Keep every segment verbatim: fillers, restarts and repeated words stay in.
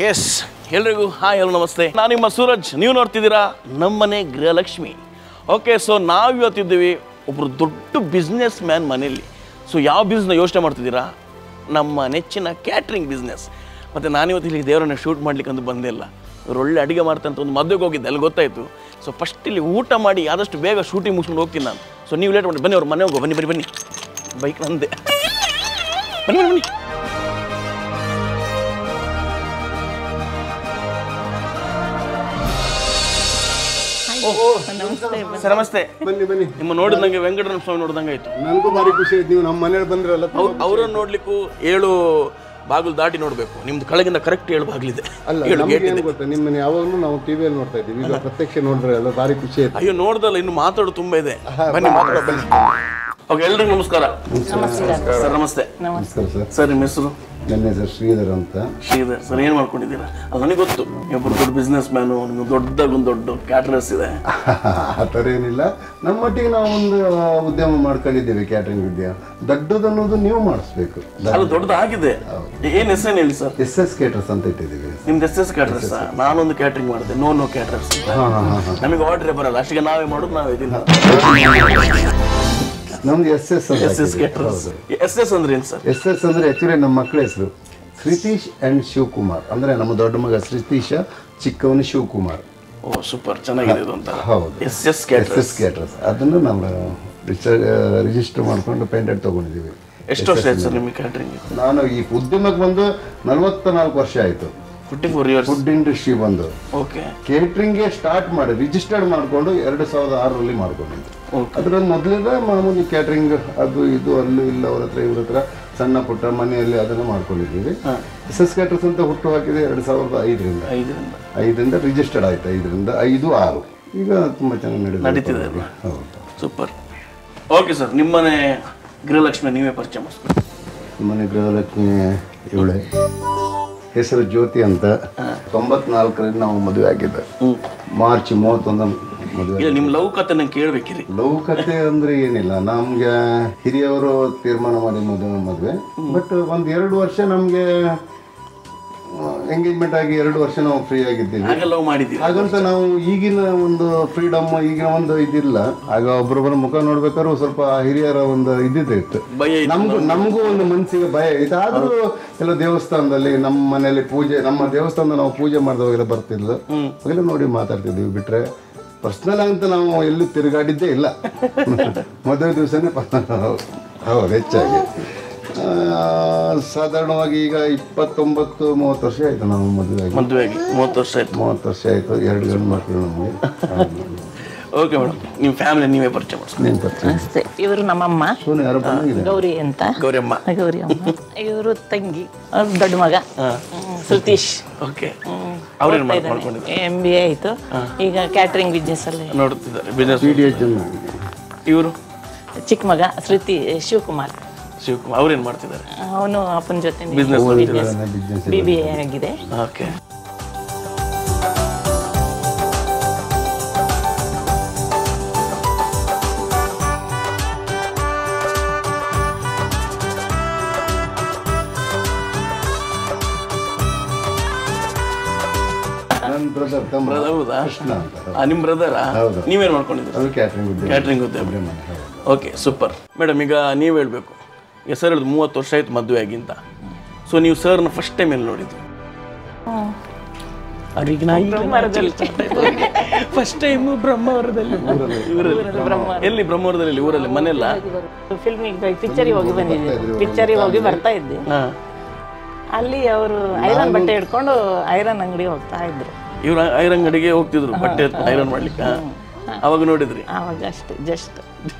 S ಎಲ್ರಿಗೂ hi hello ನಮಸ್ತೆ, ನಾನು ನಿಮ್ಮ ಸೂರಜ್. ನೀವು ನೋಡ್ತಿದ್ದೀರಾ ನಮ್ಮನೆ ಗೃಹಲಕ್ಷ್ಮಿ. ಓಕೆ, ಸೊ ನಾವು ಇವತ್ತಿದ್ದೀವಿ ಒಬ್ಬರು ದೊಡ್ಡ ಬಿಸ್ನೆಸ್ ಮ್ಯಾನ್ ಮನೆಯಲ್ಲಿ. ಸೊ ಯಾವ ಬಿಸ್ನೆಸ್ ಯೋಚನೆ ಮಾಡ್ತಿದ್ದೀರಾ? ನಮ್ಮ ನೆಚ್ಚಿನ ಕ್ಯಾಟ್ರಿಂಗ್ ಬಿಸ್ನೆಸ್. ಮತ್ತು ನಾನಿವತ್ತು ಇಲ್ಲಿ ದೇವರನ್ನ ಶೂಟ್ ಮಾಡ್ಲಿಕ್ಕೆ ಅಂತ ಬಂದೇ ಇಲ್ಲ. ಇವ್ರು ಒಳ್ಳೆ ಅಡುಗೆ ಮಾಡ್ತಾರೆ ಅಂತ ಒಂದು ಮದುವೆಗೆ ಹೋಗಿದ್ದೆ, ಅಲ್ಲಿ ಗೊತ್ತಾಯಿತು. ಸೊ ಫಸ್ಟ್ ಇಲ್ಲಿ ಊಟ ಮಾಡಿ ಆದಷ್ಟು ಬೇಗ ಶೂಟಿಂಗ್ ಮುಗಿಸ್ಕೊಂಡು ಹೋಗ್ತೀನಿ ನಾನು. ಸೊ ನೀವು ಲೇಟ್ ಮಾಡಿ ಬನ್ನಿ, ಅವ್ರು ಮನೆ ಹೋಗೋ, ಬನ್ನಿ ಬನ್ನಿ ಬನ್ನಿ, ಬೈಕ್ ನಂದೆ, ಬನ್ನಿ ಬನ್ನಿ ಬನ್ನಿ. ಸರ್ ನಮಸ್ತೆ. ಬನ್ನಿ ಬನ್ನಿ. ನಿಮ್ಮ ನೋಡಿದ ನಂಗೆ ವೆಂಕಟರಮಣ ಸ್ವಾಮಿ ನೋಡಿದಂಗೆ ಆಯ್ತು. ನನಗೂ ಭಾರಿ ಖುಷಿ ಆಯ್ತು, ನೀವು ನಮ್ಮ ಮನೇಲಿ ಬಂದ್ರಲ್ಲ. ಅವರನ್ನು ನೋಡ್ಲಿಕ್ಕೂ ಏಳು ಬಾಗಿಲು ದಾಟಿ ನೋಡ್ಬೇಕು. ನಿಮ್ದು ಕೆಳಗಿಂದ ಕರೆಕ್ಟ್ ಏಳು ಬಾಗಿಲಿದೆ. ಅಲ್ಲ, ನಮ್ಗೆ ಗೊತ್ತಾ, ನಿಮ್ಮನ್ನ ಯಾವಾಗಲೂ ನಾವು ಟಿವಿಯಲ್ಲಿ ನೋಡ್ತಾ ಇದ್ದೀವಿ, ಈಗ ಪ್ರತ್ಯಕ್ಷ ನೋಡಿದ್ರೆ ಅಲ್ಲ, ಭಾರಿ ಖುಷಿ ಆಯ್ತು. ಅಯ್ಯೋ ನೋಡ್ದಲ್ಲ, ಇನ್ನು ಮಾತಾಡೋದು ತುಂಬಾ ಇದೆ. ಬನ್ನಿ ಮಾತಾಡೋ ಬನ್ನಿ. ಓಕೆ, ಎಲ್ರಿಗೂ ನಮಸ್ಕಾರ. ಸರ್ ನಮಸ್ತೆ. ನಮಸ್ಕಾರ ಸರ್. ಸರ್ ನಿಮ್ಮ ಹೆಸರು? ನನ್ನ ಹೆಸರು ಶ್ರೀಧರ್ ಅಂತ. ಶ್ರೀಧರ್ ಸರ್, ಏನು ಮಾಡ್ಕೊಂಡಿದ್ದೀರಾ? ಅದು ನನಗೆ ಗೊತ್ತು, ಒಬ್ಬರು ದೊಡ್ಡ ಬಿಸ್ನೆಸ್ ಮ್ಯಾನು, ನಿಮ್ಗೆ ದೊಡ್ಡದಾಗ ಒಂದು ದೊಡ್ಡ ಕ್ಯಾಟ್ರರ್ಸ್ ಇದೆ. ಆ ಥರ ಏನಿಲ್ಲ, ನಮ್ಮ ಮಟ್ಟಿಗೆ ನಾವು ಒಂದು ಉದ್ಯಮ ಮಾಡ್ಕೊಂಡಿದ್ದೇವೆ, ಕ್ಯಾಟ್ರಿಂಗ್ ಉದ್ಯಮ. ದೊಡ್ಡದನ್ನೋದು ನೀವು ಮಾಡಿಸ್ಬೇಕು. ಅದು ದೊಡ್ಡದಾಗಿದೆ. ಏನು ಹೆಸರೇನು ಹೇಳಿ ಸರ್? ಎಸ್ ಎಸ್ ಕೇಟರ್ಸ್ ಅಂತ ಇಟ್ಟಿದ್ದೀವಿ. ನಿಮ್ದು ಎಸ್ ಎಸ್ ಕ್ಯಾಟ್ರರ್ಸ್? ನಾನೊಂದು ಕ್ಯಾಟ್ರಿಂಗ್ ಮಾಡಿದೆ, ನೋ ನೋ ಕ್ಯಾಟ್ರರ್ಸ್. ನಮಗೆ ಆರ್ಡ್ರೇ ಬರಲ್ಲ, ಅಷ್ಟಿಗೆ ನಾವೇ ಮಾಡೋದು, ನಾವೇ ಇದೀನಿ. ನಮ್ದು S S S S caterers. S S ಅಂದ್ರೆ ಏನು ಸರ್? ಎಸ್ ಎಸ್ ಅಂದ್ರೆ ಆಕ್ಚುಲಿ ನಮ್ಮ ಮಕ್ಕಳ ಹೆಸರು ಶ್ರೀತೀಶ್ ಅಂಡ್ ಶಿವಕುಮಾರ್. ಅಂದ್ರೆ ನಮ್ಮ ದೊಡ್ಡ ಮಗ ಶ್ರೀತೀಶ, ಚಿಕ್ಕವನು ಶಿವಕುಮಾರ್. ಓ ಸೂಪರ್, ಚೆನ್ನಾಗಿದೆ ಇದು ಅಂತ. ಹೌದು, S S caterers. S S caterers ಅದನ್ನು ನಾವು ರಿಜಿಸ್ಟರ್ ಮಾಡ್ಕೊಂಡು ಪೇಟೆಂಟ್ ತಗೊಂಡಿದ್ದೀವಿ. ಎಷ್ಟು ವರ್ಷ ಆಯ್ತು ಸರ್ ನಿಮಗೆ ಕ್ಯಾಟ್ರಿಂಗ್? ನಾನು ಈ ಉದ್ಯಮಕ್ಕೆ ಬಂದು ನಲವತ್ತ ನಾಲ್ಕು ವರ್ಷ ಆಯಿತು. Fifty four years food industry ಬಂದು. ಓಕೆ. ಕೇಟ್ರಿಂಗ್ಗೆ ಸ್ಟಾರ್ಟ್ ಮಾಡಿ ರಿಜಿಸ್ಟರ್ಡ್ ಮಾಡಿಕೊಂಡು ಎರಡು ಸಾವಿರದ ಆರರಲ್ಲಿ ಮಾಡ್ಕೊಂಡಿದ್ದು. ಅದರಲ್ಲಿ ಮೊದಲಿಂದ ಮಾಮೂಲಿ ಕ್ಯಾಟ್ರಿಂಗ್ ಅದು ಇದು ಅಲ್ಲೂ ಇಲ್ಲ, ಅವ್ರ ಹತ್ರ ಇವ್ರ ಹತ್ರ ಸಣ್ಣ ಪುಟ್ಟ ಮನೆಯಲ್ಲಿ ಅದನ್ನು ಮಾಡ್ಕೊಂಡಿದ್ದೀವಿ. ಎಸ್ ಎಸ್ ಕ್ಯಾಟ್ರರ್ಸ್ ಅಂತ ಹುಟ್ಟು ಹಾಕಿದೆ ಎರಡು ಸಾವಿರದ ಐದರಿಂದ ಐದರಿಂದ ಐದರಿಂದ ರಿಜಿಸ್ಟರ್ಡ್ ಆಯ್ತು. ಐದರಿಂದ ಐದು ಆರು ಈಗ ತುಂಬ ಚೆನ್ನಾಗಿ ನಡೀತಿದೆ. ಹೌದು, ಸೂಪರ್. ಓಕೆ ಸರ್, ನಿಮ್ಮನೆ ಗೃಹಲಕ್ಷ್ಮಿ ನೀವೇ ಪರಿಚಯ ಮಾಡಿಸ್ಬೇಕು. ನಿಮ್ಮನೆ ಗೃಹಲಕ್ಷ್ಮಿ ಇವಳೆ ಹೆಸರು ಜ್ಯೋತಿ ಅಂತ. ತೊಂಬತ್ನಾಲ್ಕರಲ್ಲಿ ನಾವು ಮದುವೆ ಆಗಿದ್ದೆ, ಮಾರ್ಚ್ ಮೂವತ್ತೊಂದು ಮದುವೆ. ನಿಮ್ಮ ಲವ್ ಕತೆ ನಂಗೆ ಕೇಳಬೇಕಿರಿ. ಲವ್ ಕತೆ ಅಂದ್ರೆ ಏನಿಲ್ಲ, ನಮ್ಗೆ ಹಿರಿಯವರು ತೀರ್ಮಾನ ಮಾಡಿ ಮದುವೆ ಮದುವೆ ಬಟ್ ಒಂದ್ ಎರಡು ವರ್ಷ ನಮ್ಗೆ ಎಂಗೇಜ್ಮೆಂಟ್ ಆಗಿ ಎರಡು ವರ್ಷ ನಾವು ಫ್ರೀ ಆಗಿದ್ದೀವಿ. ಹಾಗಂತ ನಾವು ಈಗಿನ ಒಂದು ಫ್ರೀಡಮ್, ಈಗಿನ ಒಂದು ಇದಿಲ್ಲ. ಆಗ ಒಬ್ಬರೊಬ್ಬರ ಮುಖ ನೋಡ್ಬೇಕಾದ್ರೂ ಸ್ವಲ್ಪ ಹಿರಿಯರ ಒಂದು ಇದಿದೆ ಇತ್ತು. ನಮಗೂ ನಮಗೂ ಒಂದು ಮನಸ್ಸಿಗೆ ಭಯ ಇತ್ತು. ಆದ್ರೂ ಎಲ್ಲ ದೇವಸ್ಥಾನದಲ್ಲಿ ನಮ್ಮ ಮನೆಯಲ್ಲಿ ಪೂಜೆ, ನಮ್ಮ ದೇವಸ್ಥಾನದ ನಾವು ಪೂಜೆ ಮಾಡಿದವಾಗೆಲ್ಲ ಬರ್ತಿದ್ಲು, ಅವೆಲ್ಲ ನೋಡಿ ಮಾತಾಡ್ತಿದ್ವಿ. ಬಿಟ್ರೆ ಪರ್ಸ್ನಲ್ ಅಂತ ನಾವು ಎಲ್ಲೂ ತಿರುಗಾಡಿದ್ದೇ ಇಲ್ಲ. ಮದುವೆ ದಿವಸನೇ ಹೌದು, ಹೆಚ್ಚಾಗಿ ಸಾಧಾರಣವಾಗಿ ಈಗ ಇಪ್ಪತ್ತೊಂಬತ್ತು ಮೂವತ್ತು ವರ್ಷ ಆಯ್ತು ನಾವು ಮದುವೆ ಮದುವೆಗೆ. ಮೂವತ್ತು ವರ್ಷ ಆಯ್ತು. ಮೂವತ್ತು ವರ್ಷ ಆಯ್ತು. ಎರಡು ಗಂಡು ಮಕ್ಕಳು ನಮಗೆ. ಓಕೆ ಮೇಡಮ್, ನಿಮ್ಮ ಫ್ಯಾಮಿಲಿ ನೀವೇ ಪರಿಚಯ ಮಾಡಿಸ್ತೀನಿ. ನೀನು ಪರಿಚಯ. ಇವರು ನಮ್ಮಮ್ಮ ಗೌರಿ ಅಂತ. ಗೌರಿಯಮ್ಮ. ಗೌರಿ ಅಮ್ಮ. ಇವರು ತಂಗಿ, ದೊಡ್ಡ ಮಗ ಸತೀಶ್. ಓಕೆ. ಅವ್ರೇನು ಮಾಡ್ಕೊಂಡಿದ್ದಾರೆ? ಎಂ ಬಿ ಎ ಆಯ್ತು, ಈಗ ಕ್ಯಾಟ್ರಿಂಗ್ ಬಿಸ್ನೆಸ್ ಅಲ್ಲಿ ನೋಡ್ತಿದ್ದಾರೆ. ಬಿಸ್ನೆಸ್. ಇವರು ಚಿಕ್ಕ ಮಗ ಶ್ರುತಿ ಶಿವಕುಮಾರ್. ಶಿವಕುಮಾರ್ ಅವ್ರೇನ್ ಮಾಡ್ತಿದ್ದಾರೆ? ಅವನು ಅಪ್ಪನ ಜೊತೆ ಬಿಸ್ನೆಸ್ ಬಿ ಬಿ ಎ ಆಗಿದೆ. ಓಕೆ. ಹೌದಾ? ನಿಮ್ ಬ್ರದರ್? ನೀವೇನ್ ಮಾಡ್ಕೊಂಡಿದ್ದೀರಾ? ಕ್ಯಾಟ್ರಿಂಗ್ ಉದ್ಯಮ. Okay, super. ಮೇಡಮ್, ಈಗ ನೀವು ಹೇಳ್ಬೇಕು, ಹೆಸರು ಹೇಳಿದ್ರು ಮೂವತ್ತು ವರ್ಷ ಆಯ್ತು ಮದುವೆ ಆಗಿಂತ. ಸೊ ನೀವು ಸರ್ನ ಫಸ್ಟ್ ಟೈಮ್ ಎಲ್ಲಿ ನೋಡಿದ್ದು? ಫಸ್ಟ್ ಟೈಮ್ ಬ್ರಹ್ಮಾವರದಲ್ಲಿ. ಎಲ್ಲಿ ಬ್ರಹ್ಮಾವರದಲ್ಲಿ? ಊರಲ್ಲಿ? ಮನೆಯಲ್ಲ? ಫಿಲ್ಮಿಗೆ ಪಿಕ್ಚರಿಗೆ ಹೋಗಿ ಬಂದಿದ್ದೆ. ಪಿಕ್ಚರಿಗೆ ಹೋಗಿ ಬರ್ತಾ ಇದ್ದೆ, ಅಲ್ಲಿ ಅವರು ಐರನ್ ಬಟ್ಟೆ ಹಿಡ್ಕೊಂಡು ಐರನ್ ಅಂಗಡಿಗೆ ಹೋಗ್ತಾ ಇದ್ರು. ಇವ್ರು ಐರನ್ ಅಂಗಡಿಗೆ ಹೋಗ್ತಿದ್ರು ಬಟ್ಟೆ ಐರನ್ ಮಾಡ್ಲಿಕ್ಕೆ. ಅವಾಗ ನೋಡಿದ್ರಿ? ಅವಾಗ ಅಷ್ಟೇ, ಜಸ್ಟ್.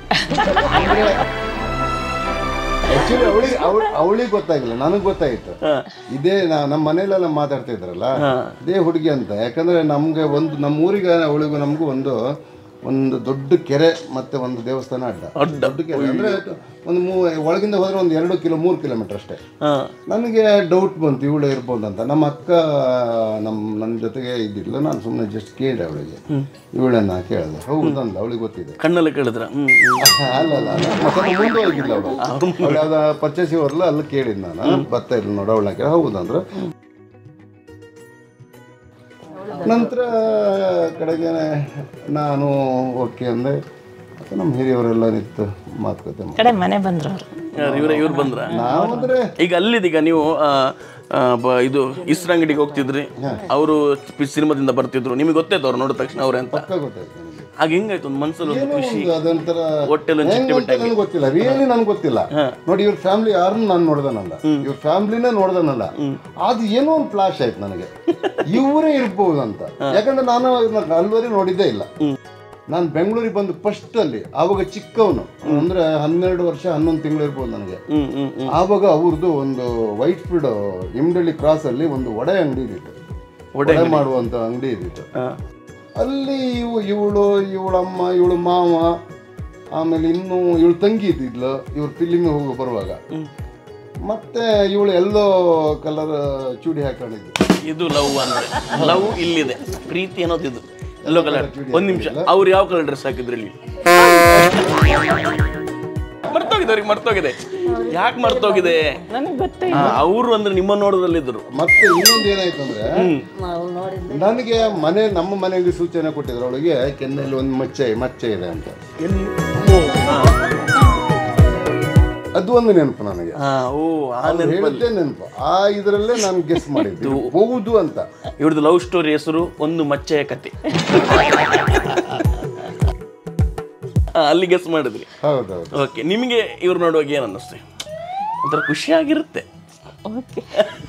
ಆಕ್ಚುಲಿ ಅವಳಿಗೆ ಅವಳಿಗೆ ಗೊತ್ತಾಗಿಲ್ಲ, ನನಗೆ ಗೊತ್ತಾಗಿತ್ತು. ಇದೇ ನಮ್ಮ ಮನೆಯಲ್ಲೆಲ್ಲ ಮಾತಾಡ್ತಾ ಇದ್ರಲ್ಲ, ಇದೇ ಹುಡುಗಿ ಅಂತ. ಯಾಕಂದ್ರೆ ನಮ್ಗೆ ಒಂದು ನಮ್ಮ ಊರಿಗೆ ಅವಳಿಗೂ ನಮಗೂ ಒಂದು ಒಂದು ದೊಡ್ಡ ಕೆರೆ ಮತ್ತೆ ಒಂದು ದೇವಸ್ಥಾನ ಅಡ್ಡ. ದೊಡ್ಡ ಕೆರೆ ಅಂದ್ರೆ ಒಂದು ಮೂ ಒಳಗಿಂದ ಹೋದ್ರೆ ಒಂದು ಎರಡು ಕಿಲೋ ಮೂರು ಕಿಲೋಮೀಟರ್ ಅಷ್ಟೇ. ನನಗೆ ಡೌಟ್ ಬಂತು ಇವಳು ಇರ್ಬೋದು ಅಂತ. ನಮ್ಮ ಅಕ್ಕ ನಮ್ಮ ನನ್ನ ಜೊತೆಗೆ ಇದ್ದಿಲ್ಲ, ನಾನು ಸುಮ್ಮನೆ ಜಸ್ಟ್ ಕೇಳಿದೆ ಅವಳಿಗೆ, ಇವಳನ್ನ ಕೇಳಿದೆ. ಹೌದಂದ, ಅವಳಿಗೆ ಗೊತ್ತಿದೆ. ಕಣ್ಣಲ್ಲಿ ಕೇಳಿದ್ರ? ಅಲ್ಲ ಅಲ್ಲ ಮತ್ತೆ ಮುಂದೆ ಹೋಗಿಲ್ಲ ಅವಳು. ಅವಳು ಯಾವ್ದು ಪರ್ಚೇಸಿಗೆ ಬರಲ್ಲ, ಅಲ್ಲಿ ಕೇಳಿದ್ ನಾನು, ಬರ್ತಾ ಇಲ್ಲ ನೋಡ ಅವಳನ್ನ ಕೇಳಿ. ಹೌದಂದ್ರೆ ನಂತರ ಕಡೆಗೆ ನಾನು ಓಕೆ ಅಂದೆ. ಮತ್ತು ನಮ್ಮ ಹಿರಿಯವರೆಲ್ಲ ನಿಂತು ಮಾತುಕತೆ ಕಡೆ ಮನೆ ಬಂದ್ರು ಅವರು ಇವ್ರ ಇವ್ರು ಬಂದ್ರ ನಾವಂದ್ರೆ ಈಗ ಅಲ್ಲಿದೀಗ ನೀವು ಆ, ಆ, ಬ- ಇದು ಇಸ್ರ ಅಂಗಡಿಗೆ ಹೋಗ್ತಿದ್ರಿ, ಅವರು ಸಿನಿಮಾದಿಂದ ಬರ್ತಿದ್ರು, ನಿಮಗೆ ಗೊತ್ತಾಯ್ತು ಅವ್ರು ನೋಡಿದ ತಕ್ಷಣ ಅವ್ರೆ ಅಂತ? ಪಕ್ಕ ಗೊತ್ತಾಯ್ತು ನನಗೆ. ಆಗ ಹೆಂಗಾಯ್ತು ಒಂದು ಮನ್ಸಲ್ಲಿ ಒಂದು ಖುಷಿ, ಒಂದು ಅದೊಂಥರ ಹೊಟ್ಟೆಲ್ ಒಂದು ಚಿಟ್ಟೆ ಬಿಟ್ಟಾಗ? ನನಗೆ ಗೊತ್ತಿಲ್ಲ, ರಿಯಲಿ ನನಗೆ ಗೊತ್ತಿಲ್ಲ. ನೋಡಿ ಇವ್ರ ಫ್ಯಾಮಿಲಿ ಯಾರನ್ನು ನಾನು ನೋಡ್ದನಲ್ಲ, ಇವ್ರ ಫ್ಯಾಮಿಲಿನೇ ನೋಡ್ದನಲ್ಲ, ಅದು ಏನೋ ಒಂದು ಫ್ಲಾಶ್ ಆಯ್ತು ನನಗೆ, ಇವರೇ ಇರ್ಬೋದು ಅಂತ. ಯಾಕಂದ್ರೆ ನಾನು ಅಲ್ವರಿ ನೋಡಿದ್ದೇ ಇಲ್ಲ. ನಾನು ಬೆಂಗಳೂರಿಗೆ ಬಂದು ಫಸ್ಟ್ ಅಲ್ಲಿ ಆವಾಗ ಚಿಕ್ಕವನು, ಅಂದ್ರೆ ಹನ್ನೆರಡು ವರ್ಷ ಹನ್ನೊಂದು ತಿಂಗಳು ಇರ್ಬೋದು ನನಗೆ. ಆವಾಗ ಅವ್ರದ್ದು ಒಂದು ವೈಟ್ ಫೀಲ್ಡ್ ಇಮ್ಡಳ್ಳಿ ಕ್ರಾಸ್ ಅಲ್ಲಿ ಒಂದು ವಡೆ ಅಂಗಡಿ ಇದ್ದಿತ್ತು, ವಡೆ ಮಾಡುವಂತ ಅಂಗಡಿ ಇದ್ದಿತ್ತು. ಅಲ್ಲಿ ಇವು ಇವಳು ಇವಳಮ್ಮ ಇವಳು ಮಾವ ಆಮೇಲೆ ಇನ್ನು ಇವಳು ತಂಗಿ ಇದ್ದಿದ್ಲು, ಇವ್ರು ಫಿಲ್ಲಿಂಗ್ ಹೋಗಿ ಬರುವಾಗ. ಮತ್ತೆ ಇವಳು ಎಲ್ಲೋ ಕಲರ್ ಚೂಡಿ ಹಾಕೊಂಡಿದ್ಲು. ಇದು ಲವ್ ಅಂದ್ರೆ, ಲವ್ ಇಲ್ಲಿದೆ, ಪ್ರೀತಿ ಅನ್ನೋದು ಇದು ಎಲ್ಲೋ ಕಲರ್. ಒಂದ್ ನಿಮಿಷ, ಅವ್ರು ಯಾವ ಕಲರ್ ಡ್ರೆಸ್ ಹಾಕಿದ್ರು ಇಲ್ಲಿ? ಮರ್ತೋಗಿದೆ, ಅವ್ರಿಗೆ ಮರ್ತೋಗಿದೆ. ಯಾಕೆ ಮರ್ತೋಗಿದೆ? ನನಗೆ ಗೊತ್ತೇ ಅವರು ಅಂದ್ರೆ ನಿಮ್ಮ ನೋಡೋದಲ್ಲಿದ್ರು. ಮತ್ತೆ ಇನ್ನೊಂದು ಏನಾಯ್ತು ಅಂದ್ರೆ, ನನಗೆ ಮನೆ ನಮ್ಮ ಮನೆಗೆ ಸೂಚನೆ ಕೊಟ್ಟಿದ್ರು, ಅವಳಿಗೆ ಕೆನ್ನೆಯಲ್ಲಿ ಒಂದು ಮಚ್ಚೆ ಮಚ್ಚೆ ಇದೆ ಅಂತ. ಅದು ಒಂದು ನೆನಪು ನನಗೆ, ಹೇಳಿದ್ದೆ ನೆನಪು. ಆ ಇದರಲ್ಲೇ ನಾನು ಗೆಸ್ ಮಾಡಿದ್ದು ಹೋಗುದು ಅಂತ. ಇವ್ರದ್ದು ಲವ್ ಸ್ಟೋರಿ ಹೆಸರು ಒಂದು ಮಚ್ಚೆಯ ಕತೆ. ಅಲ್ಲಿ ಗೆಸ್ ಮಾಡಿದ್ರಿ. ಹೌದೌದು. ಓಕೆ, ನಿಮಗೆ ಇವ್ರು ನೋಡುವಾಗ ಏನು ಅನ್ನಿಸ್ತು? ಒಂಥರ ಖುಷಿಯಾಗಿರುತ್ತೆ. ಓಕೆ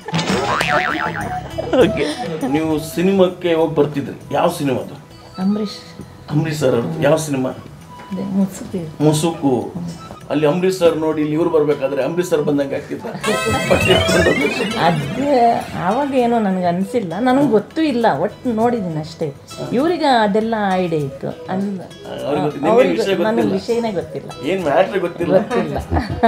ಓಕೆ, ನೀವು ಸಿನಿಮಾಕ್ಕೆ ಹೋಗಿ ಬರ್ತಿದ್ರಿ, ಯಾವ ಸಿನಿಮಾದು? ಅಂಬರೀಷ್ ಅಂಬರೀಷ್ ಸರ್ ಅವ್ರದ್ದು ಯಾವ ಸಿನಿಮಾ? ಮುಸುಕು ಮುಸುಕು. ಅಲ್ಲಿ ಅಂಬರೀಷ್ ಸರ್ ನೋಡಿ ಇಲ್ಲಿ ಇವ್ರು ಬರ್ಬೇಕಾದ್ರೆ ಅಂಬರೀಷ್ ಸರ್ ಬಂದಂಗೆ ಆಗ್ತಿತ್ತ? ಅದೇ ಆವಾಗ ಏನೋ ನನಗೆ ಅನಿಸಿಲ್ಲ, ನನಗೆ ಗೊತ್ತೂ ಇಲ್ಲ, ಒಟ್ಟು ನೋಡಿದ್ದೀನಿ ಅಷ್ಟೇ. ಇವ್ರಿಗೆ ಅದೆಲ್ಲ ಐಡಿಯಾ ಇತ್ತು, ಅಂದ ಅವ್ರಿಗೆ ನನಗೆ ವಿಷಯನೇ ಗೊತ್ತಿಲ್ಲ, ಏನ್ ಮ್ಯಾಟ್ರ್ ಗೊತ್ತಿಲ್ಲ. ಗೊತ್ತಿಲ್ಲ.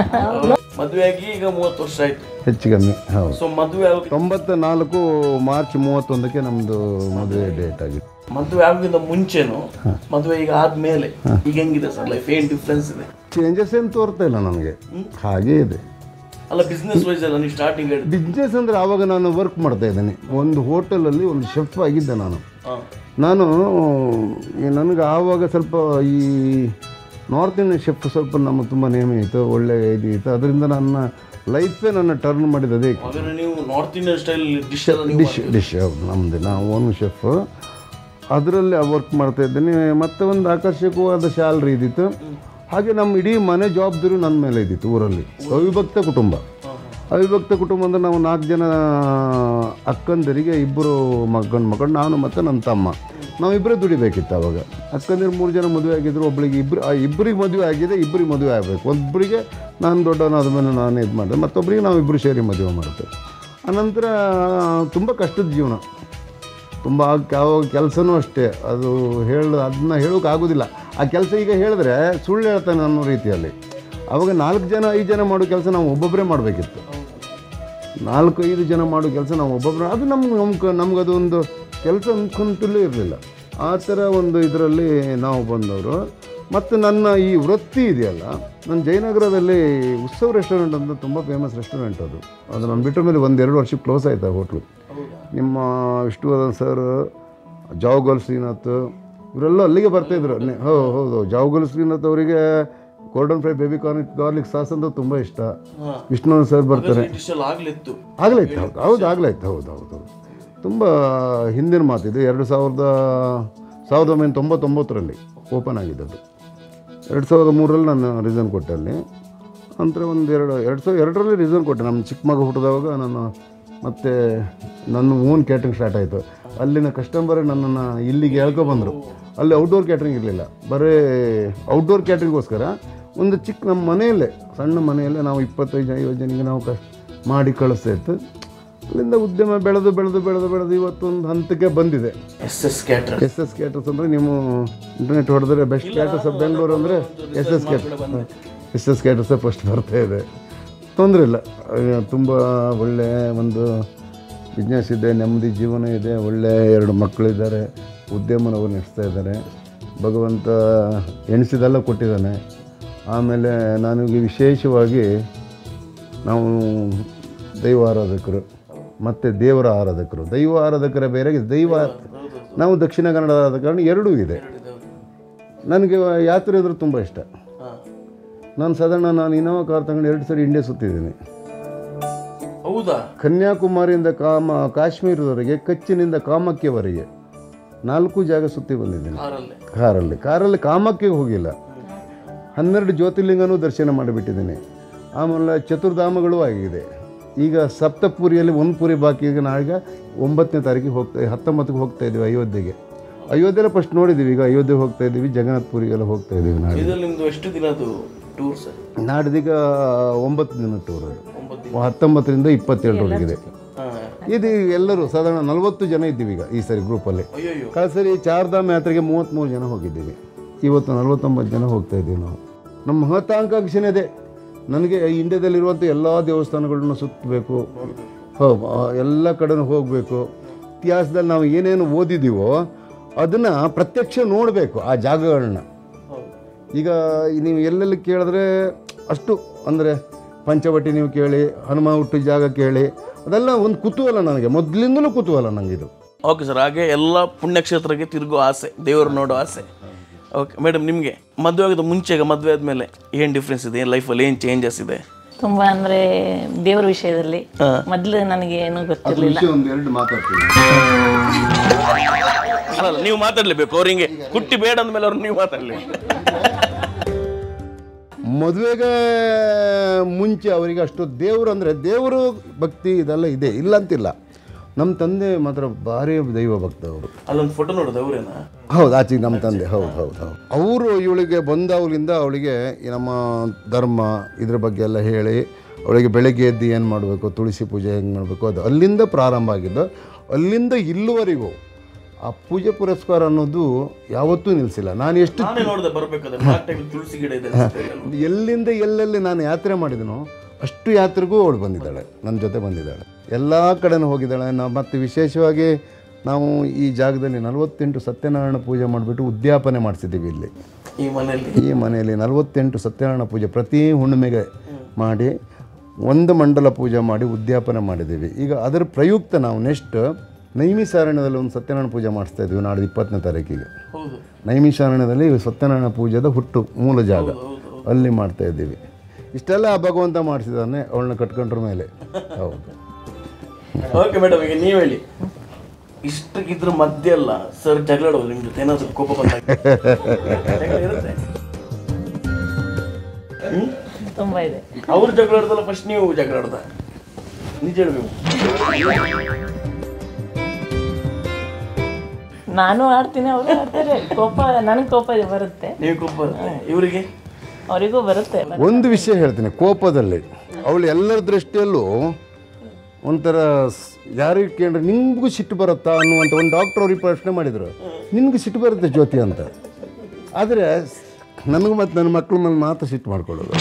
ಮದುವೆ ಆಗಿ ಈಗ ಮೂವತ್ತು ವರ್ಷ ಆಯ್ತು ಹೆಚ್ಚು ಕಮ್ಮಿ. ಹೌದು. ಸೊ ಮದುವೆ ಆಗ ತೊಂಬತ್ತ ನಾಲ್ಕು ಮಾರ್ಚ್ ಮೂವತ್ತೊಂದಕ್ಕೆ ನಮ್ದು ಮದುವೆ ಡೇಟ್ ಆಗಿತ್ತು. ಮದುವೆ ಆಗೋದ್ರಿಂದ ಮುಂಚೆನು ಮದುವೆ ಈಗ ಆದ್ಮೇಲೆ ಈಗ ಹೆಂಗಿದೆ ಸರ್ ಲೈಫ್? ಏನ್ ಡಿಫ್ರೆನ್ಸ್ ಇದೆ? ಚೇಂಜಸ್ ಏನು ತೋರ್ತಾ ಇಲ್ಲ ನನಗೆ, ಹಾಗೇ ಇದೆ. ಅಲ್ಲ ಬಿಸ್ನೆಸ್ ವೈಸ್ ಅಲ್ಲ, ನೀವು ಸ್ಟಾರ್ಟಿಂಗ್ ಹೇಳಿ ಬಿಸ್ನೆಸ್ ಅಂದರೆ ಆವಾಗ ನಾನು ವರ್ಕ್ ಮಾಡ್ತಾ ಇದ್ದೇನೆ ಒಂದು ಹೋಟೆಲಲ್ಲಿ, ಒಂದು ಶೆಫ್ ಆಗಿದ್ದೆ ನಾನು. ನಾನು ನನಗೆ ಆವಾಗ ಸ್ವಲ್ಪ ಈ ನಾರ್ತ್ ಇಂಡಿಯನ್ ಶೆಫ್ ಸ್ವಲ್ಪ ನಮಗೆ ತುಂಬ ನೇಮ ಇತ್ತು, ಒಳ್ಳೆ ಇದು ಇತ್ತು. ಅದರಿಂದ ನನ್ನ ಲೈಫೇ ನನ್ನ ಟರ್ನ್ ಮಾಡಿದ್ದದೇ. ನೀವು north Indian style dish dish dish ಹೌದು ನಮ್ಮದು, ನಾವು ಓನ್ ಶೆಫ್, ಅದರಲ್ಲಿ ವರ್ಕ್ ಮಾಡ್ತಾ ಇದ್ದೇನೆ. ಮತ್ತು ಒಂದು ಆಕರ್ಷಕವಾದ ಸ್ಯಾಲ್ರಿ ಇದ್ದಿತ್ತು. ಹಾಗೆ ನಮ್ಮ ಇಡೀ ಮನೆ ಜವಾಬ್ದಾರಿ ನನ್ನ ಮೇಲೆ ಇದ್ದಿತ್ತು ಊರಲ್ಲಿ. ಅವಿಭಕ್ತ ಕುಟುಂಬ. ಅವಿಭಕ್ತ ಕುಟುಂಬ ಅಂದರೆ ನಾವು ನಾಲ್ಕು ಜನ ಅಕ್ಕಂದರಿಗೆ, ಇಬ್ಬರು ಮಗನ ಮಕ್ಕಳು, ನಾನು ಮತ್ತು ನನ್ನ ತಮ್ಮ, ನಾವಿಬ್ಬರೇ ದುಡಿಬೇಕಿತ್ತು ಅವಾಗ. ಅಕ್ಕಂದಿರು ಮೂರು ಜನ ಮದುವೆ ಆಗಿದ್ರು, ಒಬ್ಬಳಿಗೆ ಇಬ್ಬರು ಇಬ್ಬರಿಗೆ ಮದುವೆ ಆಗಿದೆ, ಇಬ್ಬರಿಗೆ ಮದುವೆ ಆಗಬೇಕು. ಒಬ್ಬರಿಗೆ ನಾನು ದೊಡ್ಡವನಾದ ಮೇಲೆ ನಾನು ಇದು ಮಾಡಿದೆ, ಮತ್ತೊಬ್ಬರಿಗೆ ನಾವು ಇಬ್ಬರು ಸೇರಿ ಮದುವೆ ಮಾಡ್ತೇವೆ. ಆನಂತರ ತುಂಬ ಕಷ್ಟದ ಜೀವನ, ತುಂಬ ಯಾವ ಕೆಲಸನೂ ಅಷ್ಟೇ, ಅದು ಹೇಳ ಅದನ್ನ ಹೇಳೋಕೆ ಆಗೋದಿಲ್ಲ. ಆ ಕೆಲಸ ಈಗ ಹೇಳಿದ್ರೆ ಸುಳ್ಳು ಹೇಳ್ತಾನೆ ಅನ್ನೋ ರೀತಿಯಲ್ಲಿ. ಆವಾಗ ನಾಲ್ಕು ಜನ ಐದು ಜನ ಮಾಡೋ ಕೆಲಸ ನಾವು ಒಬ್ಬೊಬ್ಬರೇ ಮಾಡಬೇಕಿತ್ತು. ನಾಲ್ಕು ಐದು ಜನ ಮಾಡೋ ಕೆಲಸ ನಾವು ಒಬ್ಬೊಬ್ಬರೇ, ಅದು ನಮ್ಗೆ ನಮ್ಗೆ ನಮ್ಗೆ ಒಂದು ಕೆಲಸ ಅನ್ಕೊಂತಲೂ ಇರಲಿಲ್ಲ. ಆ ಥರ ಒಂದು ಇದರಲ್ಲಿ ನಾವು ಬಂದವರು. ಮತ್ತು ನನ್ನ ಈ ವೃತ್ತಿ ಇದೆಯಲ್ಲ, ನನ್ನ ಜಯನಗರದಲ್ಲಿ ಉತ್ಸವ ರೆಸ್ಟೋರೆಂಟ್ ಅಂತ ತುಂಬ ಫೇಮಸ್ ರೆಸ್ಟೋರೆಂಟ್ ಅದು. ಅದು ನಾನು ಬಿಟ್ಟ ಮೇಲೆ ಒಂದೆರಡು ವರ್ಷಕ್ಕೆ ಕ್ಲೋಸ್ ಆಯ್ತು ಆ ಹೋಟ್ಲು. ನಿಮ್ಮ ವಿಷ್ಣುವರ್ಧನ್ ಸರ್, ಜಾವಗೋಲ್ ಶ್ರೀನಾಥ್ ಇವರೆಲ್ಲ ಅಲ್ಲಿಗೆ ಬರ್ತಾಯಿದ್ರು. ಹೌದು ಹೌದು ಜಾವಗೋಲ್ ಶ್ರೀನಾಥ್ ಅವರಿಗೆ golden fry baby corn garlic sauce ಅಂತ ತುಂಬ ಇಷ್ಟ. ವಿಷ್ಣುವರ್ಧನ್ ಸರ್ ಬರ್ತಾರೆ. ಆಗ್ಲೈತ್ತು ಹೌದು ಹೌದು ಆಗ್ಲಾಯ್ತು ಹೌದು ಹೌದು ಹೌದು ತುಂಬ ಹಿಂದಿನ ಮಾತಿದೆ. ಎರಡು ಸಾವಿರದ ಸಾವಿರದ ಒಂಬೈನೂರ ತೊಂಬತ್ತೊಂಬತ್ತರಲ್ಲಿ ಓಪನ್ ಆಗಿದ್ದದು. ಎರಡು ಸಾವಿರದ ಮೂರರಲ್ಲಿ ನಾನು ರಿಸನ್ ಕೊಟ್ಟೆ ಅಲ್ಲಿ. ನಂತರ ಒಂದು ಎರಡು ಎರಡು ಸಾವಿರದ ಎರಡರಲ್ಲಿ ರಿಸನ್ ಕೊಟ್ಟೆ. ನಮ್ಮ ಚಿಕ್ಕ ಮಗ ಹುಟ್ಟಿದವಾಗ ನಾನು ಮತ್ತು ನನ್ನ ಓನ್ ಕ್ಯಾಟ್ರಿಂಗ್ ಸ್ಟಾರ್ಟ್ ಆಯಿತು. ಅಲ್ಲಿನ ಕಸ್ಟಮರೇ ನನ್ನನ್ನು ಇಲ್ಲಿಗೆ ಹೇಳ್ಕೊಬಂದರು. ಅಲ್ಲಿ ಔಟ್ಡೋರ್ ಕ್ಯಾಟ್ರಿಂಗ್ ಇರಲಿಲ್ಲ, ಬರೀ ಔಟ್ಡೋರ್ ಕ್ಯಾಟ್ರಿಂಗ್ಗೋಸ್ಕರ ಒಂದು ಚಿಕ್ಕ ನಮ್ಮ ಮನೆಯಲ್ಲೇ, ಸಣ್ಣ ಮನೆಯಲ್ಲೇ ನಾವು ಇಪ್ಪತ್ತೈದು ಜನ ಐವತ್ತು ಜನಕ್ಕೆ ನಾವು ಕ ಮಾಡಿ ಕಳಿಸ್ತಾ ಇತ್ತು. ಅಲ್ಲಿಂದ ಉದ್ಯಮ ಬೆಳೆದು ಬೆಳೆದು ಬೆಳೆದು ಬೆಳೆದು ಇವತ್ತೊಂದು ಹಂತಕ್ಕೆ ಬಂದಿದೆ. S S caterers S S caterers ಅಂದರೆ ನೀವು ಇಂಟರ್ನೆಟ್ ಹೊಡೆದ್ರೆ ಬೆಸ್ಟ್ ಕ್ಯಾಟರ್ಸ್ ಆಫ್ ಬೆಂಗಳೂರು ಅಂದರೆ S S caterers S S ಕ್ಯಾಟರ್ಸೇ ಫಸ್ಟ್ ಬರ್ತಾ ಇದೆ. ತೊಂದರೆ ಇಲ್ಲ, ತುಂಬ ಒಳ್ಳೆಯ ಒಂದು ಬಿಸ್ನೆಸ್ ಇದೆ, ನೆಮ್ಮದಿ ಜೀವನ ಇದೆ, ಒಳ್ಳೆಯ ಎರಡು ಮಕ್ಕಳಿದ್ದಾರೆ, ಉದ್ಯಮನವರು ನಡೆಸ್ತಾ ಇದ್ದಾರೆ. ಭಗವಂತ ಎಣಿಸಿದೆಲ್ಲ ಕೊಟ್ಟಿದ್ದಾನೆ. ಆಮೇಲೆ ನನಗೆ ವಿಶೇಷವಾಗಿ ನಾವು ದೈವ ಆರಾಧಕರು ಮತ್ತು ದೇವರ ಆರಾಧಕರು. ದೈವ ಆರಾಧಕರ ಬೇರೆ, ದೈವ ನಾವು ದಕ್ಷಿಣ ಕನ್ನಡ ಆದ ಕಾರಣ ಎರಡೂ ಇದೆ. ನನಗೆ ಯಾತ್ರೆ ಅಂದರೆ ತುಂಬ ಇಷ್ಟ. ನಾನು ಸಾಧಾರಣ ನಾನು ಇನೋವಾ ಕಾರ್ ತಗೊಂಡು ಎರಡು ಸರಿ ಇಂಡಿಯಾ ಸುತ್ತಿದ್ದೀನಿ. ಹೌದಾ? ಕನ್ಯಾಕುಮಾರಿಯಿಂದ ಕಾಮ ಕಾಶ್ಮೀರದವರೆಗೆ, ಕಚ್ಚಿನಿಂದ ಕಾಮಕ್ಯವರೆಗೆ ನಾಲ್ಕು ಜಾಗ ಸುತ್ತಿ ಬಂದಿದ್ದೀನಿ ಕಾರಲ್ಲಿ. ಕಾರಲ್ಲಿ ಕಾಮಕ್ಕೆ ಹೋಗಿಲ್ಲ. ಹನ್ನೆರಡು ಜ್ಯೋತಿರ್ಲಿಂಗನೂ ದರ್ಶನ ಮಾಡಿಬಿಟ್ಟಿದ್ದೀನಿ. ಆಮೇಲೆ ಚತುರ್ಧಾಮಗಳು ಆಗಿದೆ. ಈಗ ಸಪ್ತಪುರಿಯಲ್ಲಿ ಒಂದು ಪುರಿ ಬಾಕಿ. ಈಗ ನಾಳೆ ಒಂಬತ್ತನೇ ತಾರೀಕಿಗೆ ಹೋಗ್ತಾ ಹತ್ತೊಂಬತ್ತಕ್ಕೆ ಹೋಗ್ತಾ ಇದ್ದೀವಿ ಅಯೋಧ್ಯೆಗೆ. ಅಯೋಧ್ಯೆಲ್ಲ ಫಸ್ಟ್ ನೋಡಿದ್ದೀವಿ. ಈಗ ಅಯೋಧ್ಯೆಗೆ ಹೋಗ್ತಾ ಇದ್ದೀವಿ, ಜಗನ್ನಾಥ ಪುರಿಗೆಲ್ಲ ಹೋಗ್ತಾ ಇದ್ದೀವಿ. ನಾಳೆ ಎಷ್ಟು ದಿನದ್ದು ಟೂರ್ ಸರ್? ನಾಡಿದೀಗ ಒಂಬತ್ತು ದಿನ ಟೂರ್. ಹತ್ತೊಂಬತ್ತರಿಂದ ಇಪ್ಪತ್ತೇಳರವರೆಗಿದೆ. ಇದು ಎಲ್ಲರೂ ಸಾಧಾರಣ ನಲವತ್ತು ಜನ ಇದ್ದೀವಿ ಈಗ ಈ ಸರಿ ಗ್ರೂಪಲ್ಲಿ. ಕಳೆದ ಸರಿ ಚಾರ್ಧಾಮ್ ಯಾತ್ರೆಗೆ ಮೂವತ್ತ್ಮೂರು ಜನ ಹೋಗಿದ್ದೀವಿ. ಇವತ್ತು ನಲ್ವತ್ತೊಂಬತ್ತು ಜನ ಹೋಗ್ತಾ ಇದ್ದೀವಿ ನಾವು. ನಮ್ಮ ಮಹತ್ವಾಕಾಂಕ್ಷೆನೇ ಇದೆ. ನನಗೆ ಇಂಡಿಯಾದಲ್ಲಿರುವಂಥ ಎಲ್ಲ ದೇವಸ್ಥಾನಗಳನ್ನ ಸುತ್ತಬೇಕು, ಎಲ್ಲ ಕಡೆನೂ ಹೋಗಬೇಕು. ಇತಿಹಾಸದಲ್ಲಿ ನಾವು ಏನೇನು ಓದಿದ್ದೀವೋ ಅದನ್ನು ಪ್ರತ್ಯಕ್ಷ ನೋಡಬೇಕು ಆ ಜಾಗಗಳನ್ನ. ಈಗ ನೀವು ಎಲ್ಲೆಲ್ಲಿ ಕೇಳಿದ್ರೆ ಅಷ್ಟು ಅಂದರೆ ಪಂಚವಟಿ ನೀವು ಕೇಳಿ, ಹನುಮ ಹುಟ್ಟಿದ ಜಾಗ ಕೇಳಿ, ಅದೆಲ್ಲ ಒಂದು ಕುತೂಹಲ ನನಗೆ, ಮೊದಲಿಂದಲೂ ಕುತೂಹಲ ನನಗಿದು. Okay sir. ಹಾಗೆ ಎಲ್ಲ ಪುಣ್ಯಕ್ಷೇತ್ರಕ್ಕೆ ತಿರುಗೋ ಆಸೆ, ದೇವರು ನೋಡೋ ಆಸೆ. ಓಕೆ ಮೇಡಮ್, ನಿಮಗೆ ಮದುವೆ ಆಗೋದು ಮುಂಚೆಗೆ ಮದುವೆ ಆದಮೇಲೆ ಏನು ಡಿಫ್ರೆನ್ಸ್ ಇದೆ? ಲೈಫಲ್ಲಿ ಏನು ಚೇಂಜಸ್ ಇದೆ? ತುಂಬ ಅಂದರೆ ದೇವರ ವಿಷಯದಲ್ಲಿ ಮೊದಲು ನನಗೆ ಏನೂ ಗೊತ್ತಿರಲಿಲ್ಲ. ಒಂದೆರಡು ಮಾತಾಡ್ತೀನಿ. ಅಲ್ಲ, ನೀವು ಮಾತಾಡಲೇಬೇಕು. ಅವ್ರು ಹಿಂಗೆ ಕುಟ್ಟಿ ಬೇಡ ಅಂದಮೇಲೆ ಅವ್ರು ನೀವು ಮಾತಾಡಲಿ. ಮದುವೆಗೆ ಮುಂಚೆ ಅವರಿಗೆ ಅಷ್ಟು ದೇವರು ಅಂದರೆ ದೇವರು ಭಕ್ತಿ ಇದೆಲ್ಲ ಇದೆ, ಇಲ್ಲ ಅಂತಿಲ್ಲ. ನಮ್ಮ ತಂದೆ ಮಾತ್ರ ಭಾರಿ ದೈವ ಭಕ್ತ ಅವರು. ಅಲ್ಲೊಂದು ಫೋಟೋ ನೋಡೋದು ಅವರೇನಾ? ಹೌದು, ಆಚೆಗೆ ನಮ್ಮ ತಂದೆ. ಹೌದು ಹೌದು ಹೌದು ಅವರು ಇವಳಿಗೆ ಬಂದವಳಿಂದ ಅವಳಿಗೆ ನಮ್ಮ ಧರ್ಮ ಇದ್ರ ಬಗ್ಗೆ ಎಲ್ಲ ಹೇಳಿ, ಅವಳಿಗೆ ಬೆಳಗ್ಗೆ ಎದ್ದು ಏನು ಮಾಡಬೇಕು, ತುಳಸಿ ಪೂಜೆ ಹೆಂಗೆ ಮಾಡಬೇಕು, ಅದು ಅಲ್ಲಿಂದ ಪ್ರಾರಂಭ ಆಗಿದ್ದು. ಅಲ್ಲಿಂದ ಇಲ್ಲಿವರೆಗೂ ಆ ಪೂಜೆ ಪುರಸ್ಕಾರ ಅನ್ನೋದು ಯಾವತ್ತೂ ನಿಲ್ಲಿಸಿಲ್ಲ. ನಾನು ಎಷ್ಟು ಎಲ್ಲಿಂದ ಎಲ್ಲೆಲ್ಲಿ ನಾನು ಯಾತ್ರೆ ಮಾಡಿದನೋ ಅಷ್ಟು ಯಾತ್ರೆಗೂ ಅವಳು ಬಂದಿದ್ದಾಳೆ, ನನ್ನ ಜೊತೆ ಬಂದಿದ್ದಾಳೆ. ಎಲ್ಲ ಕಡೆನೂ ಹೋಗಿದ್ದಾಳೆ. ನಾವು ಮತ್ತು ವಿಶೇಷವಾಗಿ ನಾವು ಈ ಜಾಗದಲ್ಲಿ ನಲವತ್ತೆಂಟು ಸತ್ಯನಾರಾಯಣ ಪೂಜೆ ಮಾಡಿಬಿಟ್ಟು ಉದ್ಯಾಪನೆ ಮಾಡಿಸಿದ್ದೀವಿ ಇಲ್ಲಿ ಈ ಮನೆಯಲ್ಲಿ. ಈ ಮನೆಯಲ್ಲಿ ನಲವತ್ತೆಂಟು ಸತ್ಯನಾರಾಯಣ ಪೂಜೆ ಪ್ರತಿ ಹುಣ್ಣಿಮೆಗೆ ಮಾಡಿ ಒಂದು ಮಂಡಲ ಪೂಜೆ ಮಾಡಿ ಉದ್ಯಾಪನೆ ಮಾಡಿದ್ದೀವಿ. ಈಗ ಅದರ ಪ್ರಯುಕ್ತ ನಾವು ನೆಕ್ಸ್ಟ್ ನೈಮಿಷಾರಣ್ಯದಲ್ಲಿ ಒಂದು ಸತ್ಯನಾರಾಯಣ ಪೂಜೆ ಮಾಡಿಸ್ತಾ ಇದ್ವಿ ನಾಳೆ ಇಪ್ಪತ್ತನೇ ತಾರೀಕಿಗೆ. ನೈಮಿಷಾರಣ್ಯದಲ್ಲಿ ಸತ್ಯನಾರಾಯಣ ಪೂಜೆದ ಹುಟ್ಟು ಮೂಲ ಜಾಗ, ಅಲ್ಲಿ ಮಾಡ್ತಾ ಇದ್ದೀವಿ. ಇಷ್ಟೆಲ್ಲ ಆ ಭಗವಂತ ಮಾಡಿಸಿದಾನೆ ಅವಳನ್ನ ಕಟ್ಕೊಂಡ್ರ ಮೇಲೆ. ಹೌದು. ಓಕೆ ಮೇಡಮ್, ಈಗ ನೀವು ಹೇಳಿ, ಇಷ್ಟಕ್ಕಿದ್ರ ಮಧ್ಯೆ ಅಲ್ಲ ಸರ್ ಜಗಳಾಡೋದು ನಿಮ್ಮ ಜೊತೆ ಏನಾದರೂ ಕೋಪ ಬಂದಾಗ ಇರುತ್ತೆ? ತುಂಬ ಇದೆ. ಅವ್ರು ಜಗಳಾಡ್ದಲ್ಲ, ಫಸ್ಟ್ ನೀವು ಜಗಳಾಡ್ದ? ನಿಜ ಹೇಳ್ಬೇಕು. ನಾನು ಆಡ್ತೀನಿ, ಅವರು ಆಡ್ತಾರೆ. ಕೋಪ ನನಗೆ ಕೋಪ ಬರುತ್ತೆ. ನೀವು ಕೋಪ ಬರುತ್ತೆ, ಇವರಿಗೆ ಅವರಿಗೂ ಬರುತ್ತೆ. ಒಂದು ವಿಷಯ ಹೇಳ್ತೀನಿ, ಕೋಪದಲ್ಲಿ ಅವಳು ಎಲ್ಲರ ದೃಷ್ಟಿಯಲ್ಲೂ ಒಂಥರ ಯಾರಿಗೆ ಕೇಳಿದ್ರೆ ನಿಮಗೂ ಸಿಟ್ಟು ಬರುತ್ತಾ ಅನ್ನುವಂಥ ಒಂದು ಡಾಕ್ಟರ್ ಅವ್ರಿಗೆ ಪ್ರಶ್ನೆ ಮಾಡಿದರು. ನಿನಗೂ ಸಿಟ್ಟು ಬರುತ್ತೆ ಜ್ಯೋತಿ ಅಂತ. ಆದರೆ ನನಗೂ ಮತ್ತು ನನ್ನ ಮಕ್ಕಳ ಮೇಲೆ ಮಾತ್ರ ಸಿಟ್ಟು ಮಾಡ್ಕೊಳ್ಳೋದು.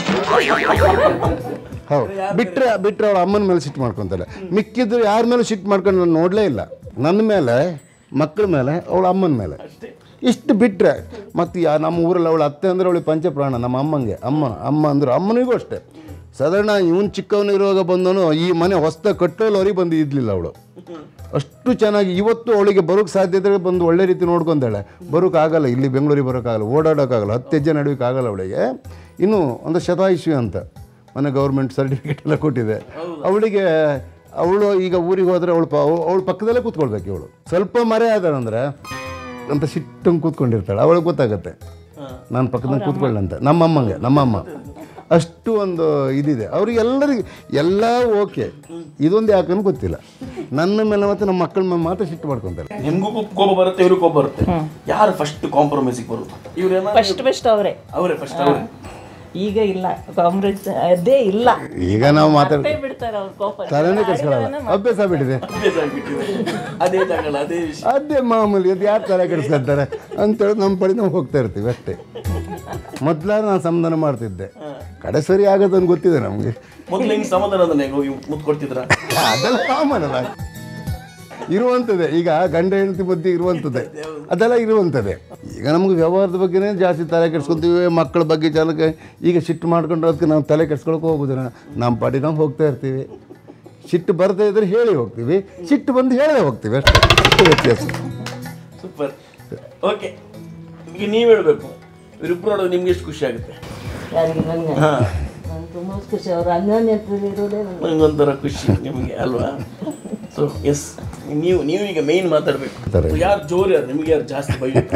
ಹೌದು, ಬಿಟ್ಟರೆ ಬಿಟ್ಟರೆ ಅವಳ ಅಮ್ಮನ ಮೇಲೆ ಸಿಟ್ಟು ಮಾಡ್ಕೊತಾಳೆ. ಮಿಕ್ಕಿದ್ರು ಯಾರ ಮೇಲೆ ಸಿಟ್ಟು ಮಾಡ್ಕೊಂಡು ನಾನು ನೋಡಲೇ ಇಲ್ಲ. ನನ್ನ ಮೇಲೆ, ಮಕ್ಕಳ ಮೇಲೆ, ಅವಳ ಅಮ್ಮನ ಮೇಲೆ ಇಷ್ಟು ಬಿಟ್ಟರೆ. ಮತ್ತು ಯಾ ನಮ್ಮ ಊರಲ್ಲಿ ಅವಳು ಅತ್ತೆ ಅಂದರೆ ಅವಳಿಗೆ ಪಂಚಪ್ರಾಣ. ನಮ್ಮ ಅಮ್ಮಂಗೆ ಅಮ್ಮ ಅಮ್ಮ ಅಂದ್ರೆ ಅಮ್ಮನಿಗೂ ಅಷ್ಟೇ. ಸಾಧಾರಣ ಇವನು ಚಿಕ್ಕವನಿರುವಾಗ ಬಂದವನು ಈ ಮನೆ ಹೊಸ್ತ ಕಟ್ಟೋಲ್ಲವರಿಗೆ ಬಂದು ಇದ್ಲಿಲ್ಲ ಅವಳು. ಅಷ್ಟು ಚೆನ್ನಾಗಿ ಇವತ್ತು ಅವಳಿಗೆ ಬರೋಕ್ಕೆ ಸಾಧ್ಯತೆ ಬಂದು ಒಳ್ಳೆ ರೀತಿ ನೋಡ್ಕೊಂತಾಳೆ. ಬರೋಕ್ಕಾಗಲ್ಲ, ಇಲ್ಲಿ ಬೆಂಗಳೂರಿಗೆ ಬರೋಕ್ಕಾಗಲ್ಲ, ಓಡಾಡೋಕ್ಕಾಗಲ್ಲ, ಹತ್ತು ಹೆಜ್ಜೆ ನಡುವಿಕಾಗಲ್ಲ ಅವಳಿಗೆ. ಇನ್ನು ಒಂದು ಶತಾಯುಷಿ ಅಂತ ಮನೆ ಗೌರ್ಮೆಂಟ್ ಸರ್ಟಿಫಿಕೇಟ್ ಎಲ್ಲ ಕೊಟ್ಟಿದೆ ಅವಳಿಗೆ. ಅವಳು ಈಗ ಊರಿಗೆ ಹೋದರೆ ಅವಳು ಪ ಅವಳು ಪಕ್ಕದಲ್ಲೇ ಕೂತ್ಕೊಳ್ಬೇಕು. ಇವಳು ಸ್ವಲ್ಪ ಮರೆ ಆದಳಂದ್ರೆ ಅಂತ ಸಿಟ್ಟಂಗೆ ಕೂತ್ಕೊಂಡಿರ್ತಾಳೆ. ಅವಳಿಗೆ ಗೊತ್ತಾಗತ್ತೆ ನಾನು ಪಕ್ಕದಲ್ಲಿ ಕೂತ್ಕೊಳ್ಳಿ ಅಂತ. ನಮ್ಮಮ್ಮಂಗೆ, ನಮ್ಮಮ್ಮ ಅಷ್ಟು ಒಂದು ಇದಿದೆ ಅವ್ರಿಗೆ. ಎಲ್ಲರಿಗೆ ಎಲ್ಲ ಓಕೆ, ಇದೊಂದು ಯಾಕಂದ್ರೆ ಗೊತ್ತಿಲ್ಲ. ನನ್ನ ಮೇಲೆ ಮತ್ತು ನಮ್ಮ ಮಕ್ಕಳ ಮೇಲೆ ಮಾತ್ರ ಸಿಟ್ಟು ಮಾಡ್ಕೊತಾರೆ. ನಿಮಗೂ ಕೋಪ ಬರುತ್ತೆ, ಇವ್ರಿಗೂ ಕೋಪ ಬರುತ್ತೆ. ಯಾರು ಫಸ್ಟ್ ಕಾಂಪ್ರಮೈಸಿಗೆ ಬರುತ್ತೆ? ಇವ್ರು ಫಸ್ಟ್ ಫಸ್ಟ್ ಅವರೇ ಅವರೇ ಫಸ್ಟ್ ಅವರೇ. ಈಗ ಇಲ್ಲ ಕಾಂಗ್ರೆಸ್ ಅದೇ ಇಲ್ಲ. ಈಗ ನಾವು ಮಾತಾಡ್ತೀವಿ ಬಿಡ್ತಾರೆ ಅವ್ರ ಕೋಪ, ತಲೆನೇ ಕೆಡಿಸ್ಕೊಳ್ಳಲ್ಲ, ಅಭ್ಯಾಸ ಬಿಟ್ಟಿದೆ. ಅದೇ ಜಗಳ, ಅದೇ ವಿಷಯ, ಅದೇ ಮಾಮೂಲಿ. ಅದು ಯಾರು ತಲೆ ಕೆಡಿಸ್ಕೊಳ್ತಾರೆ ಅಂತೇಳಿ ನಮ್ಮ ಪಡಿ ನಾವು ಹೋಗ್ತಾ ಇರ್ತೀವಿ ಅಷ್ಟೇ. ಮೊದಲಾದ್ರೆ ನಾನು ಸಮಾಧಾನ ಮಾಡ್ತಿದ್ದೆ, ಕಡೆ ಸರಿ ಆಗೋದನ್ನು ಗೊತ್ತಿದೆ ನಮಗೆ. ಮೊದಲು ಹಿಂಗೆ ಸಮಾಧಾನ ಹೋಗಿ ಮುತ್ತು ಕೊಡ್ತಿದ್ರ? ಅದೆಲ್ಲ ಕಾಮನಲ್ಲ, ಇರುವಂಥದ್ದೇ. ಈಗ ಗಂಡ ಹೆಂಡತಿ ಮಧ್ಯೆ ಇರುವಂಥದ್ದೇ, ಅದೆಲ್ಲ ಇರುವಂಥದ್ದೇ. ಈಗ ನಮ್ಗೆ ವ್ಯವಹಾರದ ಬಗ್ಗೆನೇ ಜಾಸ್ತಿ ತಲೆ ಕೆಡ್ಸ್ಕೊತೀವಿ, ಮಕ್ಕಳ ಬಗ್ಗೆ ಜನಕ್ಕೆ. ಈಗ ಸಿಟ್ಟು ಮಾಡ್ಕೊಂಡು ಅದಕ್ಕೆ ನಾವು ತಲೆ ಕೆಡ್ಸ್ಕೊಳಕ್ಕೆ ಹೋಗೋದಿಲ್ಲ, ನಮ್ಮ ಪಾಟಿ ನಾವು ಹೋಗ್ತಾ ಇರ್ತೀವಿ. ಸಿಟ್ಟು ಬರ್ತಾ ಇದ್ರೆ ಹೇಳಿ ಹೋಗ್ತೀವಿ, ಸಿಟ್ಟು ಬಂದು ಹೇಳೇ ಹೋಗ್ತೀವಿ, ಅಷ್ಟೇ ವ್ಯತ್ಯಾಸ. So super. ಓಕೆ, ಈಗ ನೀವು ಹೇಳಬೇಕು, ಇವರಿಬ್ಬರು ನೋಡೋದು ನಿಮ್ಗೆ ಎಷ್ಟು ಖುಷಿ ಆಗುತ್ತೆ? ಯಾರಿಗೆ? ನನಗೆ ನಾನು ತುಂಬ ಖುಷಿ. ಅವರು ಅನ್ಯೋನ್ಯತೆಯಲ್ಲಿ ಇರೋದೇ ನನಗೊಂಥರ ಖುಷಿ ನಿಮಗೆ ಅಲ್ವಾ? ಸೊ ಎಸ್, ನೀವು ನೀವು ಈಗ ಮೇನ್ ಮಾತಾಡಬೇಕು. ಯಾರು ಜೋರು, ಯಾರು ನಿಮಗೆ, ಯಾರು ಜಾಸ್ತಿ ಬೈಬೇಕು?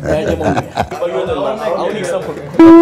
ಅವನಿಗೆ ಸಪೋರ್ಟ್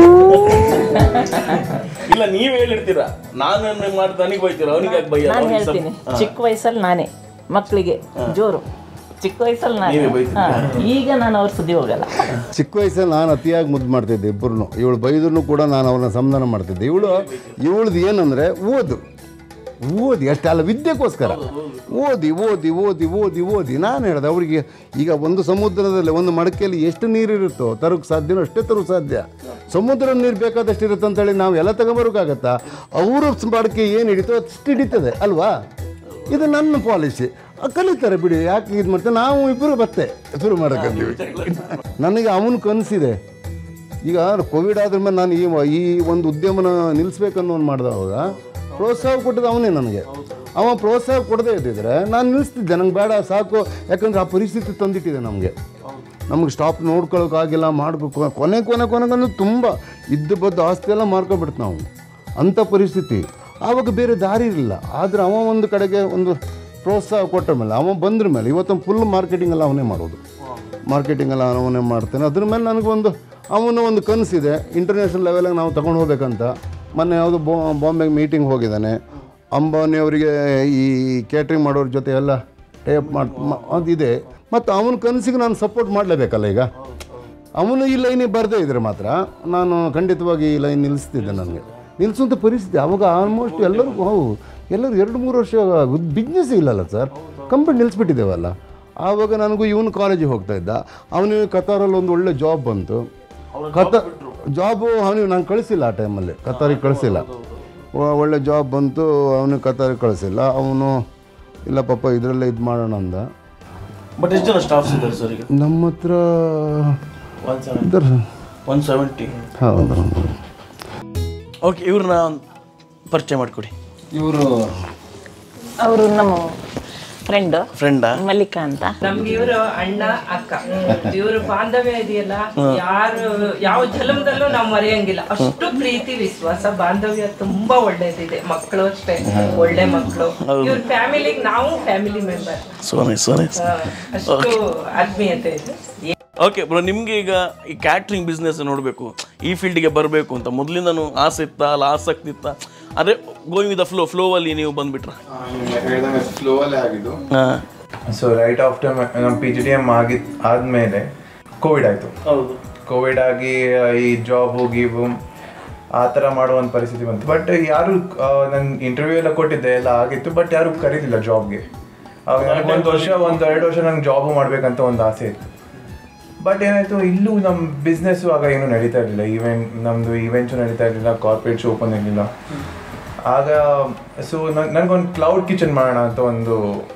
ಇಲ್ಲ, ನೀವು ಹೇಳಿರ್ತೀರಾ ನಾನು ಮಾಡ್ತಾ ನನಗೆ ಬೈತೀರ, ಅವನಿಗೆ ಯಾಕೆ ಬೈಯ? ನಾನು ಹೇಳ್ತೀನಿ, ಚಿಕ್ಕ ವಯಸ್ಸಲ್ಲಿ ನಾನೇ ಮಕ್ಕಳಿಗೆ ಜೋರು. ಚಿಕ್ಕ ವಯಸ್ಸಲ್ಲಿ ನಾನು, ಈಗ ನಾನು ಅವ್ರ ಸುದ್ದಿ ಹೋಗಲ್ಲ. ಚಿಕ್ಕ ವಯಸ್ಸಲ್ಲಿ ನಾನು ಅತಿಯಾಗಿ ಮುದ್ದು ಮಾಡ್ತಿದ್ದೆ ಇಬ್ಬರನ್ನು. ಇವಳು ಬೈದ್ರು ಕೂಡ ನಾನು ಅವ್ರನ್ನ ಸಮಾಧಾನ ಮಾಡ್ತಿದ್ದೆ. ಇವಳು ಇವಳದು ಏನಂದರೆ ಓದು ಓದಿ ಅಷ್ಟೇ ಅಲ್ಲ, ವಿದ್ಯೆಗೋಸ್ಕರ ಓದಿ ಓದಿ ಓದಿ ಓದಿ ಓದಿ ನಾನು ಹೇಳಿದೆ ಅವರಿಗೆ, ಈಗ ಒಂದು ಸಮುದ್ರದಲ್ಲಿ ಒಂದು ಮಡಕೆಯಲ್ಲಿ ಎಷ್ಟು ನೀರಿರುತ್ತೋ ತರೋಕ್ಕೆ ಸಾಧ್ಯನೋ ಅಷ್ಟೇ ತರೋಕ್ಕೆ ಸಾಧ್ಯ. ಸಮುದ್ರ ನೀರು ಬೇಕಾದಷ್ಟು ಇರುತ್ತೆ ಅಂತೇಳಿ ನಾವು ಎಲ್ಲ ತಗೊಂಬರೋಕ್ಕಾಗತ್ತಾ? ಅವರು ಮಡಕೆ ಏನು ಹಿಡಿತೋ ಅಷ್ಟು ಹಿಡಿತದೆ ಅಲ್ವಾ? ಇದು ನನ್ನ ಪಾಲಿಸಿ. ಕಲಿತಾರೆ ಬಿಡಿ, ಯಾಕೆ ಇದು ಮಾಡ್ತಾರೆ? ನಾವು ಇಬ್ಬರು ಬತ್ತೆ ಶುರು ಮಾಡೋಕ್ಕಂತೀವಿ. ನನಗೆ ಅವನು ಕನಸಿದೆ. ಈಗ ಕೋವಿಡ್ ಆದ್ರ ಮೇಲೆ ನಾನು ಈ ಈ ಒಂದು ಉದ್ಯಮನ ನಿಲ್ಲಿಸ್ಬೇಕನ್ನೋ ಒಂದು ಮಾಡಿದವಾಗ ಪ್ರೋತ್ಸಾಹ ಕೊಟ್ಟಿದ್ದು ಅವನೇ ನನಗೆ. ಅವ ಪ್ರೋತ್ಸಾಹ ಕೊಡದೇ ಇದ್ದಿದ್ರೆ ನಾನು ನಿಲ್ಲಿಸ್ತಿದ್ದೆ. ನಂಗೆ ಬೇಡ ಸಾಕು, ಯಾಕಂದರೆ ಆ ಪರಿಸ್ಥಿತಿ ತಂದಿಟ್ಟಿದೆ ನಮಗೆ. ನಮಗೆ ಸ್ಟಾಪ್ ನೋಡ್ಕೊಳ್ಳೋಕ್ಕಾಗಿಲ್ಲ, ಮಾಡ್ಬೇಕು. ಕೊನೆ ಕೊನೆ ಕೊನೆಗಂದು ತುಂಬ ಇದ್ದು ಬದ್ದು ಆಸ್ತಿ ಎಲ್ಲ ಮಾರ್ಕೊಬಿಡ್ತು ನಾವು. ಅಂಥ ಪರಿಸ್ಥಿತಿ. ಆವಾಗ ಬೇರೆ ದಾರಿ ಇರಲಿಲ್ಲ. ಆದರೆ ಅವ ಒಂದು ಕಡೆಗೆ ಒಂದು ಪ್ರೋತ್ಸಾಹ ಕೊಟ್ಟ ಮೇಲೆ, ಅವ ಬಂದ್ರ ಮೇಲೆ ಇವತ್ತು ಫುಲ್ ಮಾರ್ಕೆಟಿಂಗ್ ಎಲ್ಲ ಅವನೇ ಮಾಡೋದು. ಮಾರ್ಕೆಟಿಂಗ್ ಎಲ್ಲ ಅವನೇ ಮಾಡ್ತಾನೆ. ಅದ್ರ ಮೇಲೆ ನನಗೊಂದು ಅವನ ಒಂದು ಕನಸಿದೆ, ಇಂಟರ್ನ್ಯಾಷನಲ್ ಲೆವೆಲಿಗೆ ನಾವು ತೊಗೊಂಡು ಹೋಗ್ಬೇಕಂತ. ಮೊನ್ನೆ ಯಾವುದು ಬೊ ಬಾಂಬೆಗೆ ಮೀಟಿಂಗ್ ಹೋಗಿದ್ದಾನೆ. ಅಂಬಾನಿಯವರಿಗೆ ಈ ಕೇಟ್ರಿಂಗ್ ಮಾಡೋರ ಜೊತೆ ಎಲ್ಲ ಟೇಪ್ ಮಾಡಿ ಅದಿದೆ. ಮತ್ತು ಅವನ ಕನಸಿಗೆ ನಾನು ಸಪೋರ್ಟ್ ಮಾಡಲೇಬೇಕಲ್ಲ. ಈಗ ಅವನು ಈ ಲೈನಿಗೆ ಬರದೇ ಇದ್ರೆ ಮಾತ್ರ ನಾನು ಖಂಡಿತವಾಗಿ ಈ ಲೈನ್ ನಿಲ್ಲಿಸ್ತಿದ್ದೆ. ನನಗೆ ನಿಲ್ಲಿಸುವಂಥ ಪರಿಸ್ಥಿತಿ ಆವಾಗ ಆಲ್ಮೋಸ್ಟ್ ಎಲ್ಲರಿಗೂ ಹೌದು ಎಲ್ಲರೂ ಎರಡು ಮೂರು ವರ್ಷ ಬಿಸ್ನೆಸ್ ಇಲ್ಲಲ್ಲ ಸರ್, ಕಂಪ್ನಿ ನಿಲ್ಲಿಸ್ಬಿಟ್ಟಿದ್ದೇವಲ್ಲ. ಆವಾಗ ನನಗೂ ಇವನು ಕಾಲೇಜಿಗೆ ಹೋಗ್ತಾ ಇದ್ದ. ಅವನಿಗೆ ಕತಾರಲ್ಲಿ ಒಂದು ಒಳ್ಳೆ ಜಾಬ್ ಬಂತು. ಕತ ಜಾಬು ಅವನಿಗೆ ನಾನು ಕಳಿಸಿಲ್ಲ ಆ ಟೈಮಲ್ಲಿ, ಕತಾರಿಗೆ ಕಳಿಸಿಲ್ಲ. ಒಳ್ಳೆ ಜಾಬ್ ಬಂತು, ಅವನಿಗೆ ಕತಾರಿಗೆ ಕಳಿಸಿಲ್ಲ. ಅವನು ಇಲ್ಲ ಪಾಪ ಇದರಲ್ಲೇ ಇದು ಮಾಡೋಣ ಅಂದ. ಬಟ್ ಎಷ್ಟು ಜನ ಸ್ಟಾಫ್ಸ್ ಇದ್ದಾರೆ ಸರ್ ಈಗ ನಮ್ಮ ಹತ್ರ? One seventy. ಹೌದು. ಓಕೆ, ಇವ್ರನ್ನ ಪರಿಚಯ ಮಾಡಿಕೊಡಿ. ಇವರು ಅವರು ನಮ್ಮ ಫ್ರೆಂಡ್ ಫ್ರೆಂಡಾ ಮಲ್ಲಿಕಾ ಅಂತ. ನಮ್ಗೆ ಇವರು ಅಣ್ಣ ಅಕ್ಕ. ಇವರು ಬಾಂಧವ್ಯ ಇದೆಯಲ್ಲ, ಯಾರು ಯಾವ ಜನ್ಮದಲ್ಲೂ ನಾವು ಮರೆಯಂಗಿಲ್ಲ. ಅಷ್ಟು ಪ್ರೀತಿ ವಿಶ್ವಾಸ ಬಾಂಧವ್ಯ ತುಂಬಾ ಒಳ್ಳೇದಿದೆ. ಮಕ್ಕಳು ಅಷ್ಟೇ ಒಳ್ಳೆ ಮಕ್ಕಳು. ಇವ್ರ ಫ್ಯಾಮಿಲಿಗೆ ನಾವು ಫ್ಯಾಮಿಲಿ ಮೆಂಬರ್. ಸೋನೆ ಸೋನೆ ಅಷ್ಟು ಆತ್ಮೀಯತೆ ಇದೆ. ಓಕೆ ಬ್ರೋ, ನಿಮಗೆ ಈಗ ಈ ಕ್ಯಾಟ್ರಿಂಗ್ ಬಿಸ್ನೆಸ್ ನೋಡಬೇಕು, ಈ ಫೀಲ್ಡ್ಗೆ ಬರಬೇಕು ಅಂತ ಮೊದಲಿಂದನೂ ಆಸೆ ಇತ್ತಾ, ಅಲ್ಲ ಆಸಕ್ತಿ ಇತ್ತಾ? ಅದೇ going with the flow flow ಅಲ್ಲಿ ನೀವು ಬಂದ್ಬಿಟ್ರ? ಫ್ಲೋ ಅಲ್ಲೇ ಆಗಿದ್ದು. ಹಾಂ. ಸೊ ರೈಟ್ ಆಫ್ಟರ್ ನಮ್ಮ ಪಿ ಜಿ ಡಿ ಎಮ್ ಆಗಿದ್ ಆದಮೇಲೆ ಕೋವಿಡ್ ಆಯಿತು. ಹೌದು, ಕೋವಿಡ್ ಆಗಿ ಈ ಜಾಬು ಗೀಬು ಆ ಥರ ಮಾಡುವಂಥ ಪರಿಸ್ಥಿತಿ ಬಂತು. ಬಟ್ ಯಾರು ನಾನು ಇಂಟರ್ವ್ಯೂ ಎಲ್ಲ ಕೊಟ್ಟಿದ್ದೆ, ಎಲ್ಲ ಆಗಿತ್ತು. ಬಟ್ ಯಾರು ಕರೀಲಿಲ್ಲ ಜಾಬ್ಗೆ. ಅವಾಗ ನನಗೆ ಒಂದು ವರ್ಷ ಒಂದು ಎರಡು ವರ್ಷ ನಂಗೆ ಜಾಬು ಮಾಡಬೇಕಂತ ಒಂದು ಆಸೆ ಇತ್ತು. ಬಟ್ ಏನಾಯಿತು, ಇಲ್ಲೂ ನಮ್ಮ ಬಿಸ್ನೆಸ್ಸು ಆಗ ಏನೂ ನಡೀತಾ ಇರಲಿಲ್ಲ. ಈವೆಂಟ್ ನಮ್ಮದು ಈವೆಂಟ್ಸು ನಡೀತಾ ಇರಲಿಲ್ಲ, ಕಾರ್ಪೊರೇಟ್ಸ್ ಓಪನ್ ಇರಲಿಲ್ಲ. ಆಗ ಸೊ ನನಗೊಂದು ಕ್ಲೌಡ್ ಕಿಚನ್ ಮಾಡೋಣ ಅಂತ ಒಂದು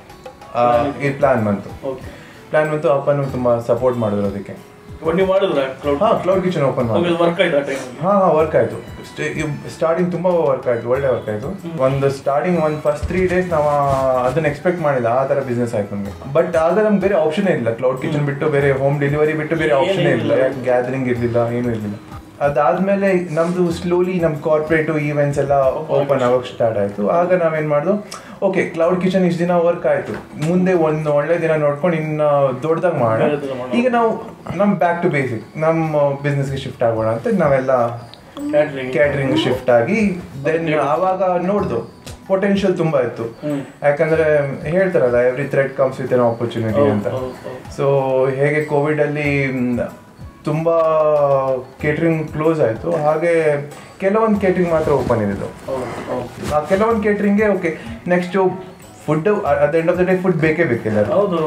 ಈ ಪ್ಲ್ಯಾನ್ ಬಂತು. ಪ್ಲ್ಯಾನ್ ಬಂತು. ಅಪ್ಪನೂ ತುಂಬ ಸಪೋರ್ಟ್ ಮಾಡಿದ್ರು ಅದಕ್ಕೆ. ಹಾಂ, ಕ್ಲೌಡ್ ಕಿಚನ್ ಓಪನ್ ಮಾಡಿ. ಹಾಂ ಹಾಂ ವರ್ಕ್ ಆಯಿತು. ಸ್ಟಾರ್ಟಿಂಗ್ ತುಂಬ ವರ್ಕ್ ಆಯಿತು, ಒಳ್ಳೆ ವರ್ಕ್ ಆಯಿತು. ಒಂದು ಸ್ಟಾರ್ಟಿಂಗ್ ಒಂದು ಫಸ್ಟ್ ತ್ರೀ ಡೇಸ್ ನಾವು ಅದನ್ನ ಎಕ್ಸ್ಪೆಕ್ಟ್ ಮಾಡಿಲ್ಲ, ಆ ಥರ ಬಿಸ್ನೆಸ್ ಆಯ್ತು ನಮಗೆ. ಬಟ್ ಆಗ ನಮ್ಗೆ ಬೇರೆ ಆಪ್ಷನೇ ಇಲ್ಲ. ಕ್ಲೌಡ್ ಕಿಚನ್ ಬಿಟ್ಟು ಬೇರೆ ಹೋಮ್ ಡೆಲಿವರಿ ಬಿಟ್ಟು ಬೇರೆ ಆಪ್ಷನೇ ಇಲ್ಲ. ಯಾಕೆ ಗ್ಯಾದರಿಂಗ್ ಇರಲಿಲ್ಲ, ಏನೂ ಇರಲಿಲ್ಲ. ಅದಾದಮೇಲೆ ನಮ್ಮದು ಸ್ಲೋಲಿ ನಮ್ಮ ಕಾರ್ಪೊರೇಟು ಈವೆಂಟ್ಸ್ ಎಲ್ಲ ಓಪನ್ ಆಗೋಕ್ಕೆ ಸ್ಟಾರ್ಟ್ ಆಯಿತು. ಆಗ ನಾವೇನು ಮಾಡಿದ್ವು, ಓಕೆ ಕ್ಲೌಡ್ ಕಿಚನ್ ಇಷ್ಟು ದಿನ ವರ್ಕ್ ಆಯಿತು, ಮುಂದೆ ಒಂದು ಒಳ್ಳೆ ದಿನ ನೋಡ್ಕೊಂಡು ಇನ್ನು ದೊಡ್ಡದಾಗಿ ಮಾಡೋಣ. ಈಗ ನಾವು ನಮ್ಮ ಬ್ಯಾಕ್ ಟು ಬೇಸಿಕ್ ನಮ್ಮ ಬಿಸ್ನೆಸ್ಗೆ ಶಿಫ್ಟ್ ಆಗೋಣ ಅಂತ ನಾವೆಲ್ಲ ಕ್ಯಾಟ್ರಿಂಗ್ ಶಿಫ್ಟ್ ಆಗಿ ದೆನ್ ಆವಾಗ ನೋಡ್ದು ಪೊಟೆನ್ಷಿಯಲ್ ತುಂಬ ಇತ್ತು. ಯಾಕಂದರೆ ಹೇಳ್ತಾರಲ್ಲ, every thread comes with an opportunity ಅಂತ. ಸೊ ಹೇಗೆ ಕೋವಿಡಲ್ಲಿ ತುಂಬ ಕೇಟ್ರಿಂಗ್ ಕ್ಲೋಸ್ ಆಯಿತು, ಹಾಗೆ ಕೆಲವೊಂದು ಕೇಟ್ರಿಂಗ್ ಮಾತ್ರ ಓಪನ್ ಇದ್ದು. ಆ ಕೆಲವೊಂದು ಕೇಟ್ರಿಂಗ್ಗೆ okay next food at the end of the day food ಬೇಕೇ ಬೇಕಿಲ್ಲ. ಹೌದು.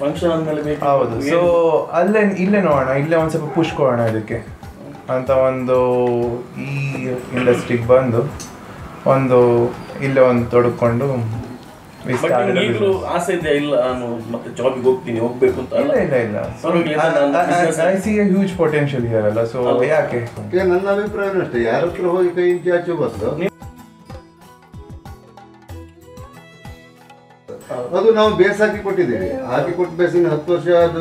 ಸೊ ಅಲ್ಲೇ ಇಲ್ಲೇ ನೋಡೋಣ, ಇಲ್ಲೇ ಒಂದು ಸ್ವಲ್ಪ ಪುಷ್ ಕೊಡೋಣ ಇದಕ್ಕೆ ಅಂತ ಒಂದು ಈ ಇಂಡಸ್ಟ್ರಿಗೆ ಬಂದು ಒಂದು ಇಲ್ಲೇ ಒಂದು ತೊಡ್ಕೊಂಡು ಆಸೆ ಇದೆ. ಇಲ್ಲ ನಾನು ಮತ್ತೆ ಜಾಬಿಗೆ ಹೋಗ್ತೀನಿ, ಹೋಗ್ಬೇಕು ಅಂತ. ಇಲ್ಲ ಇಲ್ಲ ಇಲ್ಲ I see a huge potential here ಅಲ್ಲ. ಸೊ ಯಾಕೆ ನನ್ನ ಅಭಿಪ್ರಾಯ ಅಷ್ಟೇ, ಯಾರ ಹತ್ರ ಹೋಗಿ ಕೈ ಇಂಚಿ ಆಚೆ ಬಂದು ಅದು ನಾವು ಬೇಸ್ ಹಾಕಿ ಕೊಟ್ಟಿದ್ದೀವಿ. ಹಾಕಿ ಕೊಟ್ಟು ಬೇಸಿನ ಹತ್ತು ವರ್ಷ ಅದು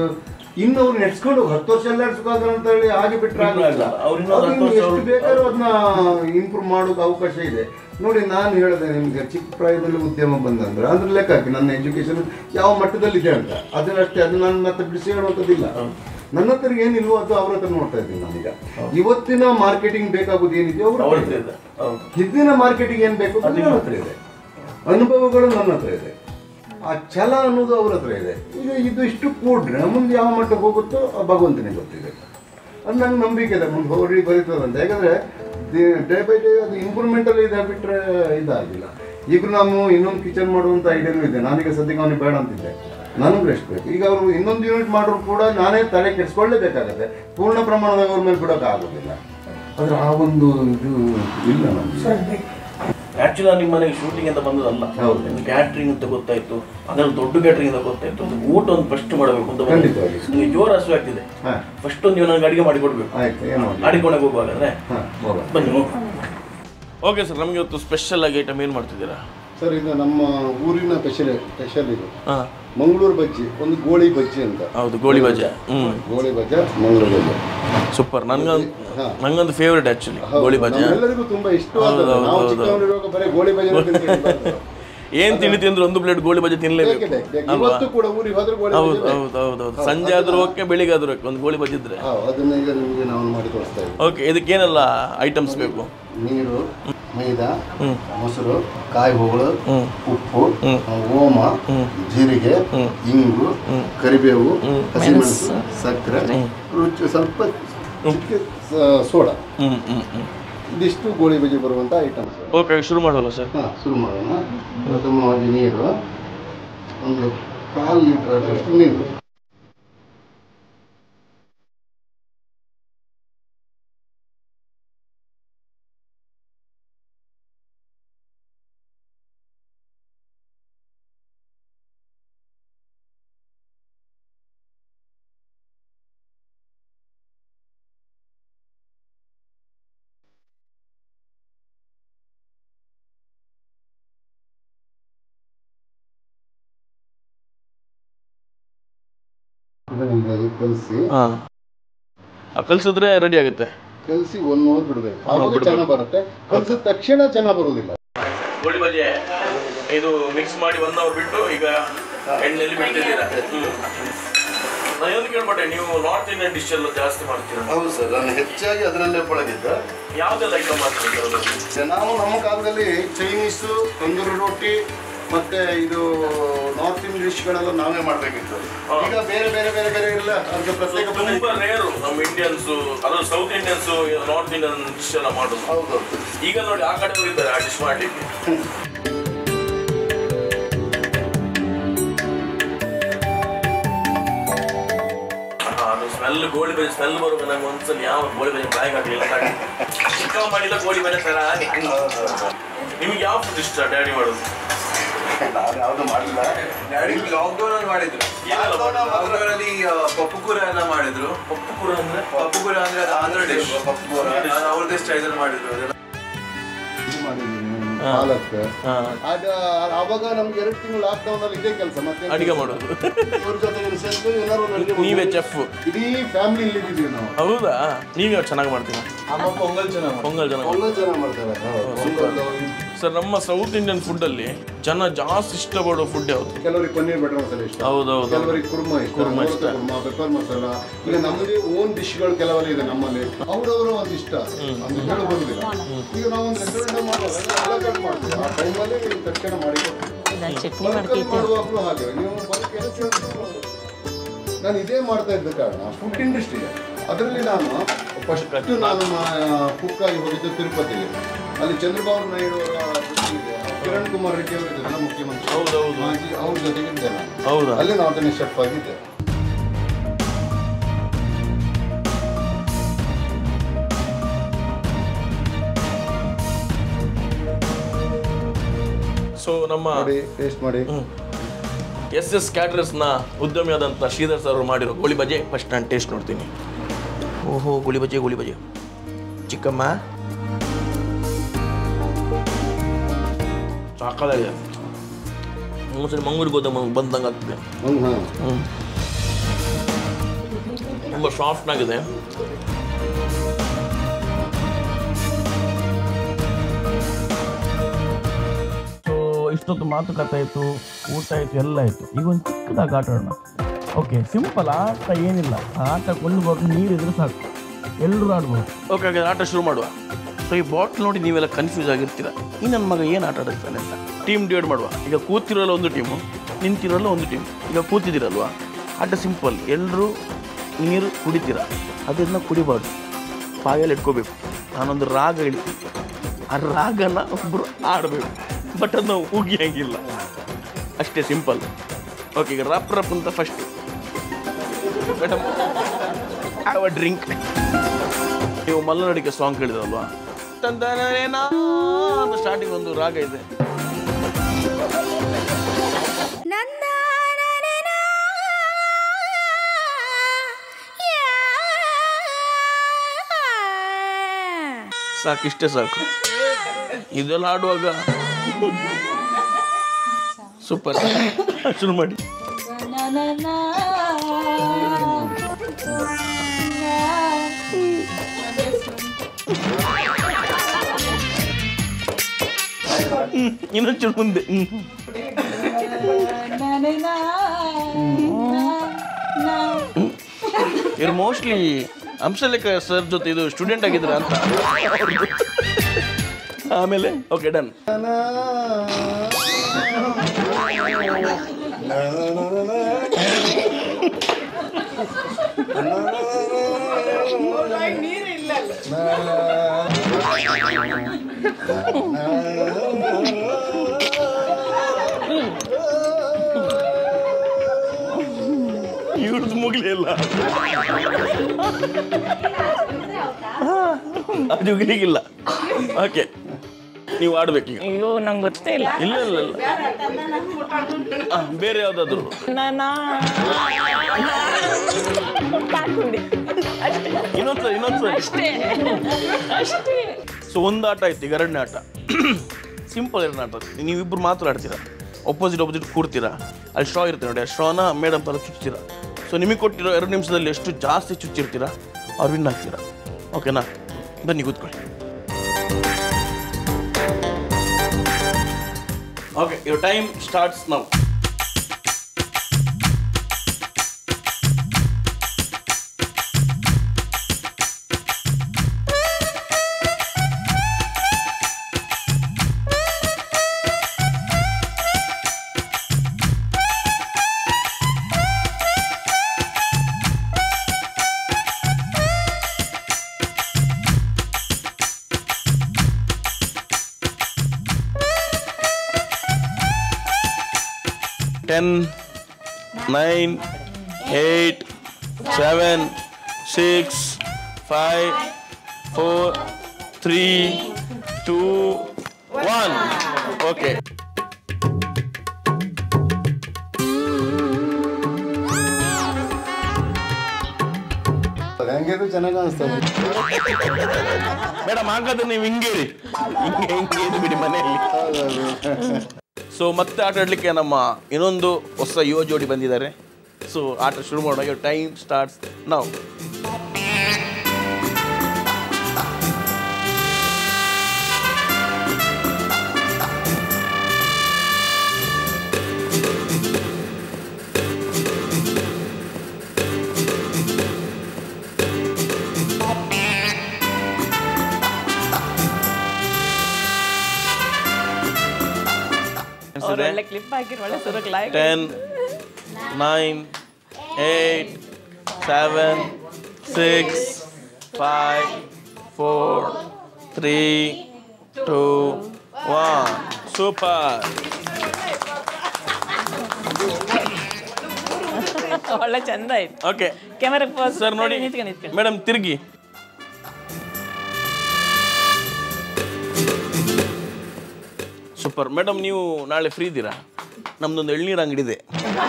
ಇನ್ನು ಅವ್ರು ನೆಡ್ಸ್ಕೊಂಡು ಹತ್ತು ವರ್ಷ ಎಲ್ಲ ನಡೆಸ್ಕೋತಾರೆ ಅಂತ ಹೇಳಿ ಹಾಗೆ ಬಿಟ್ಟರೆ ಆಗಲ್ಲ. ಎಷ್ಟು ಬೇಕಾದ್ರೂ ಅದನ್ನ ಇಂಪ್ರೂವ್ ಮಾಡೋಕೆ ಅವಕಾಶ ಇದೆ. ನೋಡಿ, ನಾನು ಹೇಳಿದೆ ನಿಮ್ಗೆ ಚಿಕ್ಕ ಪ್ರಾಯದಲ್ಲಿ ಉದ್ಯಮ ಬಂದಂದ್ರೆ ಅದ್ರ ಲೆಕ್ಕ ಹಾಕಿ ನನ್ನ ಎಜುಕೇಶನ್ ಯಾವ ಮಟ್ಟದಲ್ಲಿದೆ ಅಂತ, ಅದನ್ನಷ್ಟೇ ಅದು ನನ್ನ ಮತ್ತೆ ಬಿಡಿಸಿ ಹೇಳುವಂಥದ್ದಿಲ್ಲ. ನನ್ನ ಹತ್ರ ಏನಿಲ್ವೋ ಅದು ಅವ್ರ ಹತ್ರ ನೋಡ್ತಾ ಇದ್ದೀನಿ ನಾನೀಗ. ಇವತ್ತಿನ ಮಾರ್ಕೆಟಿಂಗ್ ಬೇಕಾಗೋದು ಏನಿದೆಯೋ ಅವ್ರ ಹತ್ರ ಇದೆ, ಹಿಂದಿನ ಮಾರ್ಕೆಟಿಂಗ್ ಏನ್ ಬೇಕು ಅದು ನನ್ನ ಹತ್ರ ಇದೆ, ಅನುಭವಗಳು ನನ್ನ ಹತ್ರ ಇದೆ, ಆ ಛಲ ಅನ್ನೋದು ಅವ್ರ ಹತ್ರ ಇದೆ. ಈಗ ಇದು ಇಷ್ಟು ಕೂಡ್ರೆ ಮುಂದೆ ಯಾವ ಮಟ್ಟಕ್ಕೆ ಹೋಗುತ್ತೋ ಆ ಭಗವಂತನಿಗೆ ಗೊತ್ತಿದೆ. ಅದು ನಂಗೆ ನಂಬಿಕೆ ಇದೆ ಮುಂದೆ ಹೋಗಿ ಬರೀತದಂತ. ಯಾಕಂದ್ರೆ ಡೇ ಬೈ ಡೇ ಅದು ಇಂಪ್ರೂವ್ಮೆಂಟಲ್ಲಿ ಇದೆ ಬಿಟ್ಟರೆ ಇದಾಗಿಲ್ಲ. ಈಗ ನಾವು ಇನ್ನೊಂದು ಕಿಚನ್ ಮಾಡುವಂಥ ಐಡಿಯಾನೂ ಇದೆ. ನಾನೀಗ ಸದ್ಯಕ್ಕೆ ಅವನಿಗೆ ಬೇಡ ಅಂತಿದ್ದೆ, ನನಗೂ ರೆಸ್ಟ್ ಬೇಕು. ಈಗ ಅವರು ಇನ್ನೊಂದು ಯೂನಿಟ್ ಮಾಡೋರು ಕೂಡ ನಾನೇ ತಲೆ ಕೆಡಿಸ್ಕೊಳ್ಳೇಬೇಕಾಗತ್ತೆ. ಪೂರ್ಣ ಪ್ರಮಾಣದಾಗ ಅವ್ರ ಮೇಲೆ ಬಿಡೋಕೆ ಆಗೋದಿಲ್ಲ. ಆದರೆ ಆ ಒಂದು ಇದು ಇಲ್ಲ ನಮಗೆ. ಆಕ್ಚುಲಿ ನಿಮ್ಮ ಮನೆಗೆ ಶೂಟಿಂಗ್ ಅಂತ ಬಂದದಲ್ಲ, ಕ್ಯಾಟ್ರಿಂಗ್ ಅಂತ ಗೊತ್ತಾಯ್ತು, ಅದ್ರಲ್ಲಿ ದೊಡ್ಡ ಕ್ಯಾಟ್ರಿಂಗ್ ಅಂತ ಗೊತ್ತಾಯ್ತು. ಊಟ ಒಂದು ಫಸ್ಟ್ ಮಾಡಬೇಕು ಅಂತ ಖಂಡಿತವಾಗಿ ನಿಮಗೆ ಜೋರು ಹಸು ಆಗ್ತಿದೆ. ಫಸ್ಟ್ ಒಂದು ನೀವು ನನಗೆ ಅಡಿಗೆ ಮಾಡಿ ಕೊಡ್ಬೇಕು. ಅಡಿಕೊಂಡಾಗ ಹೋಗುವಾಗಂದ್ರೆ ಬನ್ನಿ. ಓಕೆ ಸರ್, ನಮಗೆ ಇವತ್ತು ಸ್ಪೆಷಲ್ ಆಗಿ ಐಟಮ್ ಏನು ಮಾಡ್ತಿದ್ದೀರಾ ಸರ್? ಇದು ನಮ್ಮ ಊರಿನ ಸ್ಪೆಷಲ್ ಸ್ಪೆಷಲ್ ಇದು ಮಂಗಳೂರು ಬಜ್ಜಿ, ಒಂದು ಗೋಳಿ ಬಜ್ಜಿ ಅಂತ. ಹೌದು, ಗೋಳಿ ಬಜ್ಜಿ. ಹ್ಮ್, ಗೋಳಿ ಬಜ್ಜಿ, ಮಂಗಳೂರು ಬಜ್ಜಿ ಸೂಪರ್. ನನ್ಗೊಂದು ನಂಗೊಂದು ಫೇವ್ರೇಟ್ ಆಕ್ಚುಲಿ ಗೋಳಿ ಬಜ್ಜಿ. ಎಲ್ಲರಿಗೂ ತುಂಬಾ ಇಷ್ಟವಾದ. ನಾವು ಚಿಕ್ಕವರಿರುವಾಗ ಬರೀ ಗೋಳಿ ಬಜ್ಜಿ ಏನ್ ತಿಂಡಿ ತಿಂದ್ರು ಒಂದು ಪ್ಲೇಟ್ ಗೋಳಿ ಬಜ್ಜಿ ತಿನ್ಲೇಬೇಕು. ಇವತ್ತು ಕೂಡ ಊರಿಗೆ ಹೋದ್ರೆ ಗೋಳಿ ಬಜ್ಜಿ. ಹೌದು ಹೌದು ಹೌದು ಹೌದು. ಸಂಜೆ ಆದ್ರೂ ಓಕೆ, ಬೆಳಿಗ್ಗೆ ಆದ್ರೂ ಓಕೆ, ಒಂದು ಗೋಳಿ ಬಜ್ಜಿ ಇದ್ರೆ. ಅದನ್ನ ಈಗ ನಿಮಗೆ ನಾವು ಮಾಡಿ ತೋರಿಸ್ತಾ ಇದ್ದೀವಿ. ಓಕೆ, ಇದಕ್ಕೇನೆಲ್ಲ ಐಟಮ್ಸ್ ಬೇಕು? ನೀರು, ಮೈದಾ, ಮೊಸರು, ಕಾಯಿ ಹೋಗಳು, ಉಪ್ಪು, ಓಮ, ಜೀರಿಗೆ, ಇಂಗು, ಕರಿಬೇವು, ಹಸಿಮೆಣಸು, ಸಕ್ಕರೆ, ರುಚಿ ಸ್ವಲ್ಪ ಸೋಡಾ. ಇದಿಷ್ಟು ಗೋಳಿ ಬಜ್ಜಿ ಬರುವಂಥ ಐಟಮ್ಸ್. ಓಕೆ, ಶುರು ಮಾಡೋಲ್ಲ ಸರ್? ಹಾಂ, ಶುರು ಮಾಡೋಣ. ಪ್ರಥಮವಾಗಿ ನೀರು, ಒಂದು ಕಾಲು ಲೀಟರ್ ಅಷ್ಟು ನೀರು. ಕಲಸಿ ಕಲಸಿದ್ರೆ ರೆಡಿ ಆಗುತ್ತೆ. ಕಲಸಿ ಒನ್ ಅವರ್ ಬಿಡಬೇಕು, ಆವಾಗ ಚೆನ್ನಾಗಿ ಬರುತ್ತೆ. ಕಲಸಿದ ತಕ್ಷಣ ಚೆನ್ನಾಗಿ ಬರುವುದಿಲ್ಲ. ಗೋಳಿ ಬಜ್ಜಿ ಇದು ಮಿಕ್ಸ್ ಮಾಡಿ ಒನ್ ಅವರ್ ಬಿಟ್ಟು ಈಗ ಎಣ್ಣೆಯಲ್ಲಿ ಬಿಡ್ತಿದ್ದೀರಾ? ನಾನು ಏನು ಕೇಳ್ಪಟ್ಟೆ, ನೀವು ನಾರ್ತ್ ಇಂಡಿಯನ್ ಡಿಶ್ ಎಲ್ಲ ಜಾಸ್ತಿ ಮಾಡ್ತೀರಾ? ಹೌದು ಸರ್, ನಾನು ಹೆಚ್ಚಾಗಿ ಅದರಲ್ಲೇ ಪಳಗಿದ್ದ. ಯಾವುದೆಲ್ಲ ಐಟಮ್ ಮಾಡ್ತೀರಾ? ನಾವು ನಮ್ಮ ಕಾಲದಲ್ಲಿ ಚೈನೀಸು, ತಂದೂರಿ ರೊಟ್ಟಿ, ಮತ್ತೆ ಇದು ನಾರ್ತ್ ಇಂಡಿಯನ್ ಡಿಶ್ಗಳೆಲ್ಲ ನಾವೇ ಮಾಡಬೇಕಿತ್ತು. ಈಗ ಬೇರೆ ಬೇರೆ ಬೇರೆ ಬೇರೆ ಎಲ್ಲ ಅದಕ್ಕೆ ಪ್ರತ್ಯೇಕ ತುಂಬಾ ರೇರು ನಮ್ಮ ಇಂಡಿಯನ್ಸು, ಅದು south Indians north Indian dish ಎಲ್ಲ ಮಾಡೋದು. ಹೌದು, ಈಗ ನೋಡಿ ಆ ಕಡೆ ಇದ್ದಾರೆ ಆ ಡಿಶ್ ಮಾಡಲಿಕ್ಕೆ. ಅದು ಸ್ಮೆಲ್, ಗೋಳಿ ಬಜ್ಜಿ ಸ್ಮೆಲ್ ಬರುವಾಗ ನಂಗೆ ಒಂದ್ಸಲ ಯಾವ ಗೋಳಿ ಬಜ್ಜಿ ಬಾಯಿಗೆ ಹಾಕಲಿಲ್ಲ. ಚಿಕ್ಕ ಮಾಡಿಲ್ಲ ಗೋಳಿ ಬಜ್ಜಿ ತರ. ನಿಮ್ಗೆ ಯಾವ ಫುಡ್ ಇಷ್ಟ ಡ್ಯಾಡಿ ಮಾಡೋದು? ನಾನು ಯಾವುದು ಮಾಡಿಲ್ಲ. ಡ್ಯಾಡಿ ಲಾಕ್ಡೌನ್ ಅಲ್ಲಿ ಮಾಡಿದ್ರು. ಲಾಕ್ಡೌನ್ ಅಲ್ಲಿ ಪಪ್ಪು ಕೂರ ಎಲ್ಲ ಮಾಡಿದ್ರು. ಪಪ್ಪು ಕೂರ ಅಂದ್ರೆ ಪಪ್ಪು ಕೂರ ಅಂದ್ರೆ ಅದು ಆಂಧ್ರ ಡಿಶ್. ಪಪ್ಪು ಕೂರ ಅವ್ರದ್ದೇ ಸ್ಟೈಲ್ ಮಾಡಿದ್ರು. ಪಾಲಕ್ ಅದು ಅವಾಗ ನಮ್ಗೆ ಎರಡು ತಿಂಗಳು ಲಾಕ್ ಡೌನ್ ಅಲ್ಲಿ ಇದೇ ಕೆಲಸ, ಮತ್ತೆ ಅಡಿಗೆ ಮಾಡೋದು. ಇವ್ರ ಜೊತೆಗೆ ಸೇರ್ಕೊಂಡು ಏನಾದ್ರು ಅಡಿಗೆ ನೀವೇ ಚೆಫ್? ಇಡೀ ಫ್ಯಾಮಿಲಿ ಇಲ್ಲಿದ್ದೀವಿ ನಾವು. ಹೌದಾ? ನೀವು ಯಾವ್ದು ಚೆನ್ನಾಗಿ ಮಾಡ್ತೀರಾ? ಅಮ್ಮ ಪೊಂಗಲ್ ಚೆನ್ನಾಗಿ ಪೊಂಗಲ್ ಚೆನ್ನಾಗಿ ಪೊಂಗಲ್ ಚೆನ್ನಾಗಿ ಮಾಡ್ತಾರೆ ಸರ್. ನಮ್ಮ ಸೌತ್ ಇಂಡಿಯನ್ ಫುಡ್ ಅಲ್ಲಿ ಜನ ಜಾಸ್ತಿ ಇಷ್ಟಪಡೋ ಫುಡ್ ಯಾವುದು? ಕೆಲವರಿಗೆ ಪನ್ನೀರ್ ಬಟರ್ ಮಸಾಲೆ ಇಷ್ಟ, ಹೌದೌದು. ಕೆಲವರಿಗೆ ಕುರ್ಮಾ ಇಷ್ಟ, ಕುರ್ಮಾ ಇಷ್ಟ, ಕುರ್ಮಾ, ಪೆಪ್ಪರ್ ಮಸಾಲ. ಈಗ ನಮ್ಮದೇ ಓನ್ ಡಿಶ್ಗಳು ಕೆಲವಲ್ಲಿ ಇದೆ ನಮ್ಮಲ್ಲಿ, ಅವ್ರವರು ಒಂದು ಇಷ್ಟ ಅಂತ ಹೇಳಿ ಬರುದಿಲ್ಲ. ಈಗ ನಾವು ಒಂದು ರೆಸ್ಟೋರೆಂಟ್ ಮಾಡ್ತೀವಿ, ಆ ಟೈಮಲ್ಲಿ ತಕ್ಷಣ ಮಾಡಿ ಮಾಡುವಾಗಲೂ ಹಾಗೆ ನೀವು ನಾನು ಇದೇ ಮಾಡ್ತಾ ಇದ್ದ ಕಾರಣ ಫುಡ್ ಇಂಡಸ್ಟ್ರಿ ಅದರಲ್ಲಿ ನಾನು ಫಸ್ಟ್ ನಾನು ಕುಕ್ ಆಗಿ ಹೋಗಿದ್ದು ತಿರುಪತಿಗೆ. ಅಲ್ಲಿ ಚಂದ್ರಬಾಬು ನಾಯ್ಡು ಅವರ ಇದೆ, ಕಿರಣ್ ಕುಮಾರ್ ರೆಡ್ಡಿ ಅವರು ಇದ್ದಾರೆ ಮುಖ್ಯಮಂತ್ರಿ, ಮಾಜಿ, ಅವ್ರ ಜೊತೆಗೆ ಇದ್ದೆ ನಾನು. ಅಲ್ಲಿ ನಾವು ಅದನ್ನೇ ಶೆಫ್ ಆಗಿದ್ದೆ. ಸೊ ನಮ್ಮ ಟೇಸ್ಟ್ ಮಾಡಿ. ಎಸ್ ಎಸ್ ಕ್ಯಾಟ್ರರ್ಸ್ನ ಉದ್ಯಮಿಯಾದಂಥ ಶ್ರೀಧರ್ ಸರ್ ಅವರು ಮಾಡಿರೋ ಗೋಳಿ ಬಜ್ಜಿ ಫಸ್ಟ್ ನಾನು ಟೇಸ್ಟ್ ನೋಡ್ತೀನಿ. ಓಹೋ, ಗೋಳಿ ಬಜ್ಜಿ ಗೋಳಿ ಬಜ್ಜಿ ಚಿಕ್ಕಮ್ಮ ಸಾಕಾಗಿದೆ. ಒಂದ್ಸರಿ ಮಂಗಳೂರಿಗೆ ಹೋದ ಬಂದಂಗೆ ಆಗ್ತದೆ. ಹ್ಞೂ ಹಾಂ ಹ್ಞೂ ತುಂಬ ಸಾಫ್ಟ್ನಾಗಿದೆ. ಸೊ ಇಷ್ಟೊತ್ತು ಮಾತುಕತೆ ಆಯಿತು, ಊಟ ಆಯಿತು, ಎಲ್ಲ ಆಯಿತು. ಈಗ ಒಂದು ಚಿಕ್ಕದಾಗಿ ಆಟ ಆಡೋಣ. ಓಕೆ, ಸಿಂಪಲ್ ಆಟ, ಏನಿಲ್ಲ. ಆ ಆಟಕ್ಕೆ ಒಂದು ಬಾಟ್ಲ್ ನೀರಿದ್ರೆ ಸಾಕು, ಎಲ್ಲರೂ ಆಡ್ಬೋದು. ಓಕೆ, ಹಾಗಾದ್ರೆ ಆಟ ಶುರು ಮಾಡುವ. ಸೊ ಈ ಬಾಟ್ಲ್ ನೋಡಿ ನೀವೆಲ್ಲ ಕನ್ಫ್ಯೂಸ್ ಆಗಿರ್ತೀರ, ಈ ನನ್ನ ಮಗ ಏನು ಆಟ ಆಡಿಸ್ತಾನೆ ಅಂತ. ಟೀಮ್ ಡಿವೈಡ್ ಮಾಡುವ. ಈಗ ಕೂತಿರೋಲ್ಲ ಒಂದು ಟೀಮು, ನಿಂತಿರೋಲ್ಲ ಒಂದು ಟೀಮ್. ಈಗ ಕೂತಿದ್ದೀರಲ್ವ, ಆಟ ಸಿಂಪಲ್. ಎಲ್ಲರೂ ನೀರು ಕುಡಿತೀರ, ಅದನ್ನು ಕುಡಿಬಾರ್ದು, ಬಾಯಲ್ಲಿ ಇಟ್ಕೋಬೇಕು. ನಾನೊಂದು ರಾಗ ಹೇಳ್ತೀನಿ, ಆ ರಾಗನ ಒಬ್ಬರು ಆಡಬೇಕು, ಬಟ್ ಅದನ್ನ ಉಗಿಯಂಗಿಲ್ಲ. ಅಷ್ಟೇ ಸಿಂಪಲ್. ಓಕೆ, ಈಗ ರಪ್ ರಪ್ ಅಂತ first madam have a drink. ನೀವು ಮಲೆನಾಡಿಗೆ ಸಾಂಗ್ ಕೇಳಿದ್ರಲ್ವಾ, ತಂದನೇನಾ ಅಂತ ಸ್ಟಾರ್ಟಿಂಗ್ ಒಂದು ರಾಗ ಇದೆ. ಸಾಕು, ಇಷ್ಟೇ ಸಾಕು. ಇದೆಲ್ಲ ಆಡುವಾಗ ಸೂಪರ್. ಶುರು ಮಾಡಿ. ಇನ್ನೊಂಚೂರು ಮುಂದೆ. ಇವ್ರು ಮೋಸ್ಟ್ಲಿ ಹಂಸಲೇಖ ಸರ್ ಜೊತೆ ಇದು ಸ್ಟೂಡೆಂಟ್ ಆಗಿದ್ರ ಅಂತ. ಆಮೇಲೆ ಓಕೆ, ಡನ್. ಇವ್ರದ್ದು ಮುಗಿಲೇ ಇಲ್ಲ, ಅದು ಮುಗಿಲಿಕ್ಕಿಲ್ಲ. ಓಕೆ, ನೀವು ಆಡ್ಬೇಕೀಗ. ಅಯ್ಯೋ, ನಂಗೆ ಗೊತ್ತೇ ಇಲ್ಲ. ಇಲ್ಲ ಇಲ್ಲ ಇಲ್ಲ ಬೇರೆ ಯಾವ್ದಾದ್ರು. ಇನ್ನೊಂದ್ಸರಿ ಇನ್ನೊಂದ್ಸರಿ ಅಷ್ಟೇ. ಸೊ ಒಂದು ಆಟ ಆಯ್ತು, ಈಗ ಎರಡನೇ ಆಟ ಸಿಂಪಲ್. ಎರಡನೇ ಆಟ ನೀವಿಬ್ರು ಮಾತ್ರ ಆಡ್ತೀರಾ, ಒಪೋಸಿಟ್ ಒಪೋಸಿಟ್ ಕೂಡ್ತೀರಾ. ಅಲ್ಲಿ ಸ್ಟ್ರಾ ಇರುತ್ತೆ ನೋಡಿ, ಆ ಸ್ಟ್ರಾನ ಮೇಡಮ್ ಥರ ಚುಚ್ತೀರಾ. ಸೊ ನಿಮಗೆ ಕೊಟ್ಟಿರೋ ಎರಡು ನಿಮಿಷದಲ್ಲಿ ಎಷ್ಟು ಜಾಸ್ತಿ ಚುಚ್ಚಿರ್ತೀರಾ ಅವ್ರು ವಿನ್ ಆಗ್ತೀರಾ. ಓಕೆನಾ? ಬನ್ನಿ ಕೂತ್ಕೊಳ್ಳಿ. Okay, your time starts now. ten, nine, eight, seven, six, five, four, three, two, one. Okay. ಹೆಂಗಿದ್ರು ಚೆನ್ನಾಗಿ ಅನಿಸ್ತದೆ ಮೇಡಮ್. ಹಾಗಾದ್ರೆ ನೀವು ಹಿಂಗೇರಿ, ಹಿಂಗೆ ಹಿಂಗೆ ಇದು ಬಿಡಿ ಮನೆಯಲ್ಲಿ. ಸೊ ಮತ್ತೆ ಆಟ ಆಡಲಿಕ್ಕೆ ನಮ್ಮ ಇನ್ನೊಂದು ಹೊಸ ಯುವ ಜೋಡಿ ಬಂದಿದ್ದಾರೆ. ಸೊ ಆಟ ಶುರು ಮಾಡೋಣ. Your time starts now. ಒಳ್ಳೆ ಕ್ಲಿಪ್ ಹಾಕಿರ್ ಒಳ್ಳೆ ಸುರಕ್ like. Ten, nine, eight, seven, six, five, four, three, two, one. Super. ಒಳ್ಳೆ ಚಂದ ಆಯ್ತು. ಓಕೆ, ಕ್ಯಾಮೆರಾ ಸರ್ ನೋಡಿ ಮೇಡಮ್, ತಿರುಗಿ. Super madam. ನೀವು ನಾಳೆ ಫ್ರೀ ಇದ್ದೀರಾ? ನಮ್ದೊಂದು ಎಳ್ನೀರು ಅಂಗಡಿ ಇದೆ.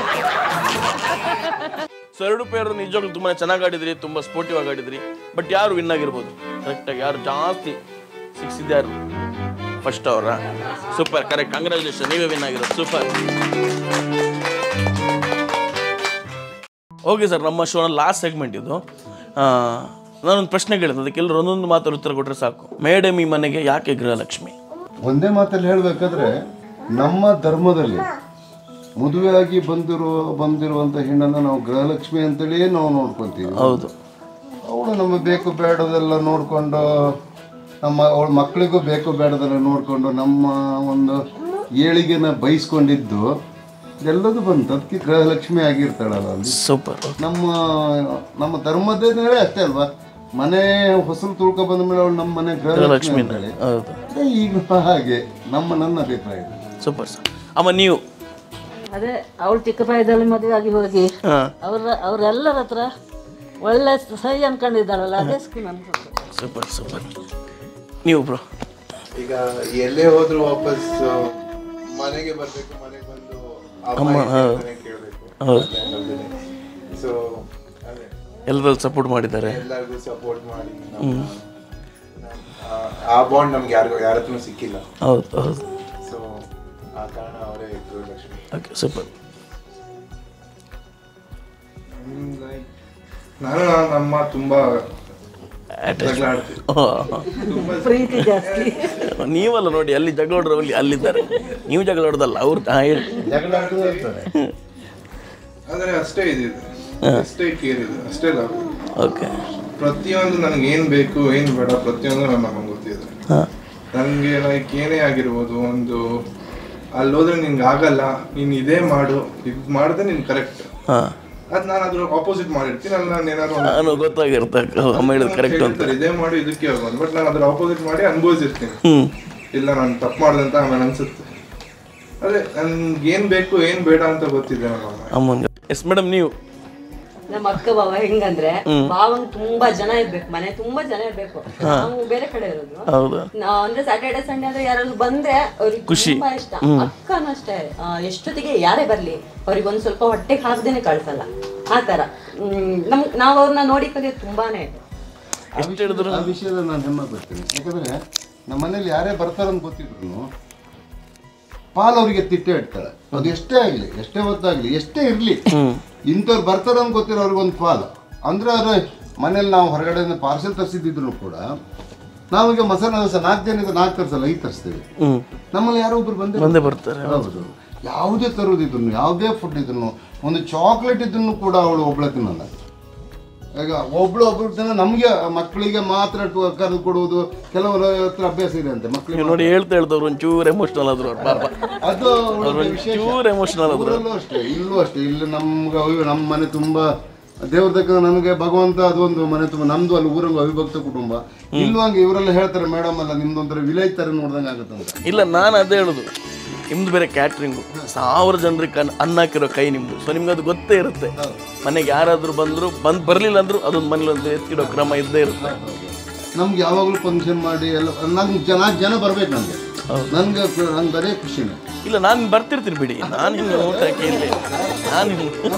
ಸೊ ಎರಡು ಪೇರು ನಿಜವಾಗ್ಲೂ ತುಂಬಾ ಚೆನ್ನಾಗಿ ಆಡಿದ್ರಿ, ತುಂಬಾ ಸ್ಪೋರ್ಟಿವ್ ಆಗಿ ಆಡಿದ್ರಿ. ಬಟ್ ಯಾರು ವಿನ್ ಆಗಿರ್ಬೋದು ಕರೆಕ್ಟಾಗಿ? ಯಾರು ಜಾಸ್ತಿ ಸಿಕ್ಸಿದ್ಯಾರು? ಫಸ್ಟ್ ಅವರ? Super, correct. ಕಂಗ್ರ್ಯಾಚುಲೇಷನ್, ನೀವೇ ವಿನ್ ಆಗಿರೋದು. ಸೂಪರ್. ಓಕೆ ಸರ್, ನಮ್ಮ ಶೋನ ಲಾಸ್ಟ್ ಸೆಗ್ಮೆಂಟ್ ಇದು. ನಾನೊಂದು ಪ್ರಶ್ನೆ ಕೇಳಿದೆ, ಅದಕ್ಕೆ ಎಲ್ಲರೂ ಒಂದೊಂದು ಮಾತಲ್ಲಿ ಉತ್ತರ ಕೊಟ್ಟರೆ ಸಾಕು. ಮೇಡಮ್ ಈ ಮನೆಗೆ ಯಾಕೆ ಗೃಹಲಕ್ಷ್ಮಿ? ಒಂದೇ ಮಾತಲ್ಲಿ ಹೇಳಬೇಕಾದ್ರೆ ನಮ್ಮ ಧರ್ಮದಲ್ಲಿ ಮದುವೆಯಾಗಿ ಬಂದಿರೋ ಬಂದಿರುವಂಥ ಹೆಣ್ಣನ್ನು ನಾವು ಗೃಹಲಕ್ಷ್ಮಿ ಅಂತೇಳಿಯೇ ನಾವು ನೋಡ್ಕೊತೀವಿ. ಹೌದು. ಅವಳು ನಮ್ಮ ಬೇಕು ಬೇಡದೆಲ್ಲ ನೋಡಿಕೊಂಡು, ನಮ್ಮ ಅವಳ ಮಕ್ಕಳಿಗೂ ಬೇಕು ಬೇಡದೆಲ್ಲ ನೋಡಿಕೊಂಡು, ನಮ್ಮ ಒಂದು ಏಳಿಗೆನ ಬಯಸ್ಕೊಂಡಿದ್ದು ಎಲ್ಲದೂ ಬಂತು. ಅದಕ್ಕೆ ಗೃಹಲಕ್ಷ್ಮಿ ಆಗಿರ್ತಾಳಲ್ಲ ಅಲ್ಲಿ. ಸೂಪರ್. ನಮ್ಮ ನಮ್ಮ ಧರ್ಮದೇನೇ ಅಷ್ಟೇ ಅಲ್ವಾ, ಮನೆ ಹೊಸಲು ತುಳ್ಕೊ ಬಂದ ಮೇಲೆ ಅವಳು ನಮ್ಮ ಮನೆ ಗೃಹಲಕ್ಷ್ಮಿ ಅಂತೇಳಿ. ಹೌದು. ಈಗ ಹಾಗೆ ನಮ್ಮ ನನ್ನ ಅಭಿಪ್ರಾಯ. Super sir. ಅಮ್ಮ ನೀವು? ಅದೇ ಅವಳು ಚಿಕ್ಕ ಪ್ರಾಯದಲ್ಲಿ ಮದುವೆ ಆಗಿ ಹೋಗಿ ಅವ್ರ ಅವ್ರೆಲ್ಲರ ಹತ್ರ ಒಳ್ಳೆ ಸಹಿ ಅನ್ಕೊಂಡಿದ್ದಾಳಲ್ಲ, ಅದೇ ನನ್ಗೆ. Super super. ನೀವು ಬ್ರೋ? ಈಗ ಎಲ್ಲೇ ಹೋದ್ರು ವಾಪಸ್ ಮನೆಗೆ ಬರ್ಬೇಕು, ಮನೆಗೆ ಬಂದು ಅಮ್ಮ ಕೇಳಬೇಕು. ಸೊ ಅದೇ ಎಲ್ಲರೂ ಸಪೋರ್ಟ್ ಮಾಡಿದ್ದಾರೆ, ಎಲ್ಲರಿಗೂ ಸಪೋರ್ಟ್ ಮಾಡಿ. ಆ ಬಾಂಡ್ ನಮ್ಗೆ ಯಾರಿಗೂ ಯಾರ ಹತ್ರನೂ ಸಿಕ್ಕಿಲ್ಲ. ಹೌದು ಹೌದು. ಸೊ ಆ ಕಾರಣ ಅವರೇ ಗೃಹಲಕ್ಷ್ಮಿ. Okay super. ನಾನು ನಮ್ಮ ತುಂಬಾ ಪ್ರೀತಿ ಜಾಸ್ತಿ. ನೀವಲ್ಲ ನೋಡಿ, ಅಲ್ಲಿ ಜಗಳೋಡ್ರು ಅಲ್ಲಿ ಅಲ್ಲಿದ್ದಾರೆ, ನೀವು ಜಗಳೋಡ್ದಲ್ಲ ಅವ್ರು. ಹಾಂ ಹೇಳಿ. ಆದರೆ ಅಷ್ಟೇ ಇದಿದೆ, ಅಷ್ಟೇ ಕೇರ್ ಇದೆ, ಅಷ್ಟೇ ಲವ್. ಓಕೆ. ಪ್ರತಿಯೊಂದು ನನಗೆ ಏನು ಬೇಕು ಏನು ಬೇಡ ಪ್ರತಿಯೊಂದು ನನ್ನ ನಮಗೆ ಗೊತ್ತಿದೆ. ನನಗೆ ಲೈಕ್ ಏನೇ ಆಗಿರ್ಬೋದು, ಒಂದು ಅಲ್ಲಿ ಹೋದ್ರೆ ನಿನ್ಗೆ ಆಗಲ್ಲ, ನೀನು ಇದೇ ಮಾಡು, ಇದು ಮಾಡಿದ್ರೆ ನೀನು ಕರೆಕ್ಟ್, ಅದು ನಾನು ಅದ್ರ ಆಪೋಸಿಟ್ ಮಾಡಿರ್ತೀನಿ. ಅಲ್ಲಿ ನಾನು ಏನಾದ್ರು ಗೊತ್ತಾಗಿರುತ್ತೆ ಅಮ್ಮ ಹೇಳಿದ್ ಕರೆಕ್ಟ್ ಅಂತ, ಇದೇ ಮಾಡಿ ಇದಕ್ಕೆ ಹೋಗೋದು, ಬಟ್ ನಾನು ಅದ್ರ ಆಪೋಸಿಟ್ ಮಾಡಿ ಅನುಭವಿಸಿರ್ತೀನಿ. ಇಲ್ಲ ನಾನು ತಪ್ಪು ಮಾಡಿದೆ ಅಂತ ಆಮೇಲೆ ಅನ್ಸುತ್ತೆ. ಅದೇ ನನ್ಗೆ ಏನ್ ಬೇಕು ಏನ್ ಬೇಡ ಅಂತ ಗೊತ್ತಿದೆ ನಮ್ಮ ಅಮ್ಮಂಗೆ. ಎಸ್ ಮೇಡಮ್ ನೀವು? ನಮ್ಮ ಅಕ್ಕ ಬಾವ ಹೆಂಗಂದ್ರೆ, ಬಾವಂಗ್ ತುಂಬಾ ಜನ ಇರ್ಬೇಕು, ಮನೆ ತುಂಬಾ ಜನ ಇರ್ಬೇಕು. ನಾವು ಬೇರೆ ಕಡೆ ಇರೋದು. ಅಂದ್ರೆ ಸ್ಯಾಟರ್ಡೆ ಸಂಡೇ ಅಂದ್ರೆ ಯಾರಾದ್ರು ಬಂದ್ರೆ ಅವ್ರಿಗೆ ತುಂಬಾ ಇಷ್ಟ. ಅಕ್ಕನೂ ಅಷ್ಟೇ, ಎಷ್ಟೊತ್ತಿಗೆ ಯಾರೇ ಬರ್ಲಿ ಅವ್ರಿಗೆ ಒಂದ್ ಸ್ವಲ್ಪ ಹೊಟ್ಟೆಗೆ ಹಾಕ್ದೇನೆ ಕಳ್ಸಲ್ಲ. ಆತರ ನಮ್ ನಾವ್ ಅವ್ರನ್ನ ನೋಡಿ ಕಲಿಯೋದು ತುಂಬಾನೇ ಇದೆ. ಆ ವಿಷಯದಲ್ಲಿ ನಾನು ಹೆಮ್ಮೆ ಪಡ್ತೀನಿ. ಯಾಕಂದ್ರೆ ನಮ್ಮ ಮನೇಲಿ ಯಾರೇ ಬರ್ತಾರಂತ ಗೊತ್ತಿದ್ರು ಪಾಲ್ ಅವ್ರಿಗೆ ತಿಟ್ಟೆ ಇಡ್ತಾಳೆ. ಅದು ಎಷ್ಟೇ ಆಗ್ಲಿ, ಎಷ್ಟೇ ಹೊತ್ತಾಗ್ಲಿ, ಎಷ್ಟೇ ಇರ್ಲಿ, ಇಂಥವ್ರು ಬರ್ತಾರಂತ ಗೊತ್ತಿರೋ ಅವ್ರಿಗೆ ಒಂದು ಪಾಲ್. ಅಂದ್ರೆ ಅವ್ರ ಮನೇಲಿ ನಾವು ಹೊರಗಡೆಯಿಂದ ಪಾರ್ಸೆಲ್ ತರಿಸಿದ್ರು ಕೂಡ ನಾವೀಗ ಮಸಾಲೆ ದೋಸೆ ನಾಲ್ಕು ಜನ ನಾಲ್ಕು ತರಿಸಲ್ಲ, ಐದು ತರಿಸ್ತೀವಿ. ನಮ್ಮಲ್ಲಿ ಯಾರೋ ಒಬ್ರು ಬಂದೇ ಬಂದೇ ಬರ್ತಾರೆ. ಹೌದು. ಯಾವುದೇ ತರೋದಿದ್ರು, ಯಾವುದೇ ಫುಡ್ ಇದ್ರು, ಒಂದು ಚಾಕ್ಲೇಟ್ ಇದ್ರು ಕೂಡ ಅವಳು ಒಬ್ಳೆ ತಿನ್ನಲ್ಲ. ಈಗ ಒಬ್ಳು ಒಬ್ರು ಜನ ನಮ್ಗೆ ಮಕ್ಕಳಿಗೆ ಮಾತ್ರ ಕರೆದು ಕೊಡುವುದು ಕೆಲವರ ಹತ್ರ ಅಭ್ಯಾಸ ಇದೆ ಅಂತೆ ಮಕ್ಕಳಿಗೆ ನೋಡಿ. ಹೇಳ್ತಾ ಹೇಳ್ದವ್ರು ಒಂಚೂರು ಎಮೋಷನಲ್ ಆದ್ರು ಪಾಪ. ಅದು ಚೂರು ಎಮೋಷನಲ್ ಆದ್ರು. ಅಷ್ಟೇ, ಇಲ್ಲೂ ಅಷ್ಟೇ. ಇಲ್ಲಿ ನಮ್ಗೆ ನಮ್ಮ ಮನೆ ತುಂಬಾ ದೇವ್ರ ತಕ್ಕ ನನಗೆ ಭಗವಂತ ಅದೊಂದು ಮನೆ ತುಂಬ ನಮ್ದು ಅಲ್ಲಿ ಊರಂಗ ಅವಿಭಕ್ತ ಕುಟುಂಬ. ಇಲ್ಲೂ ಹಂಗೆ ಇವರೆಲ್ಲ ಹೇಳ್ತಾರೆ ಮೇಡಮ್ ಅಲ್ಲ ನಿಮ್ದು ಒಂಥರ ವಿಲೇಜ್ ತರ ನೋಡ್ದಂಗೆ ಆಗುತ್ತಂತ. ಇಲ್ಲ, ನಾನು ಅದೇ ಹೇಳುದು, ನಿಮ್ದು ಬೇರೆ ಕ್ಯಾಟ್ರಿಂಗು, ಸಾವಿರ ಜನರಿಗೆ ಅನ್ನ ಅನ್ನ ಹಾಕಿರೋ ಕೈ ನಿಮ್ದು. ಸೊ ನಿಮ್ಗೆ ಅದು ಗೊತ್ತೇ ಇರುತ್ತೆ. ಮನೆಗೆ ಯಾರಾದರೂ ಬಂದ್ರು ಬಂದು ಬರಲಿಲ್ಲ ಅಂದ್ರು ಅದೊಂದು ಮನೇಲಿ ಒಂದು ಎತ್ತಿಡೋ ಕ್ರಮ ಇದ್ದೇ ಇರುತ್ತೆ. ನಮ್ಗೆ ಯಾವಾಗಲೂ ಫಂಕ್ಷನ್ ಮಾಡಿ ಎಲ್ಲ ನಂಗೆ ಜನ ಜನ ಬರ್ಬೇಕು ನನಗೆ. ನನ್ಗೆ ನಂಗೆ ಬರೇ ಖುಷಿನೇ. ಇಲ್ಲ, ನಾನು ಬರ್ತಿರ್ತೀನಿ ಬಿಡಿ, ನಾನು ಇನ್ನು ಊಟ ಕೇಳಿ ನಾನು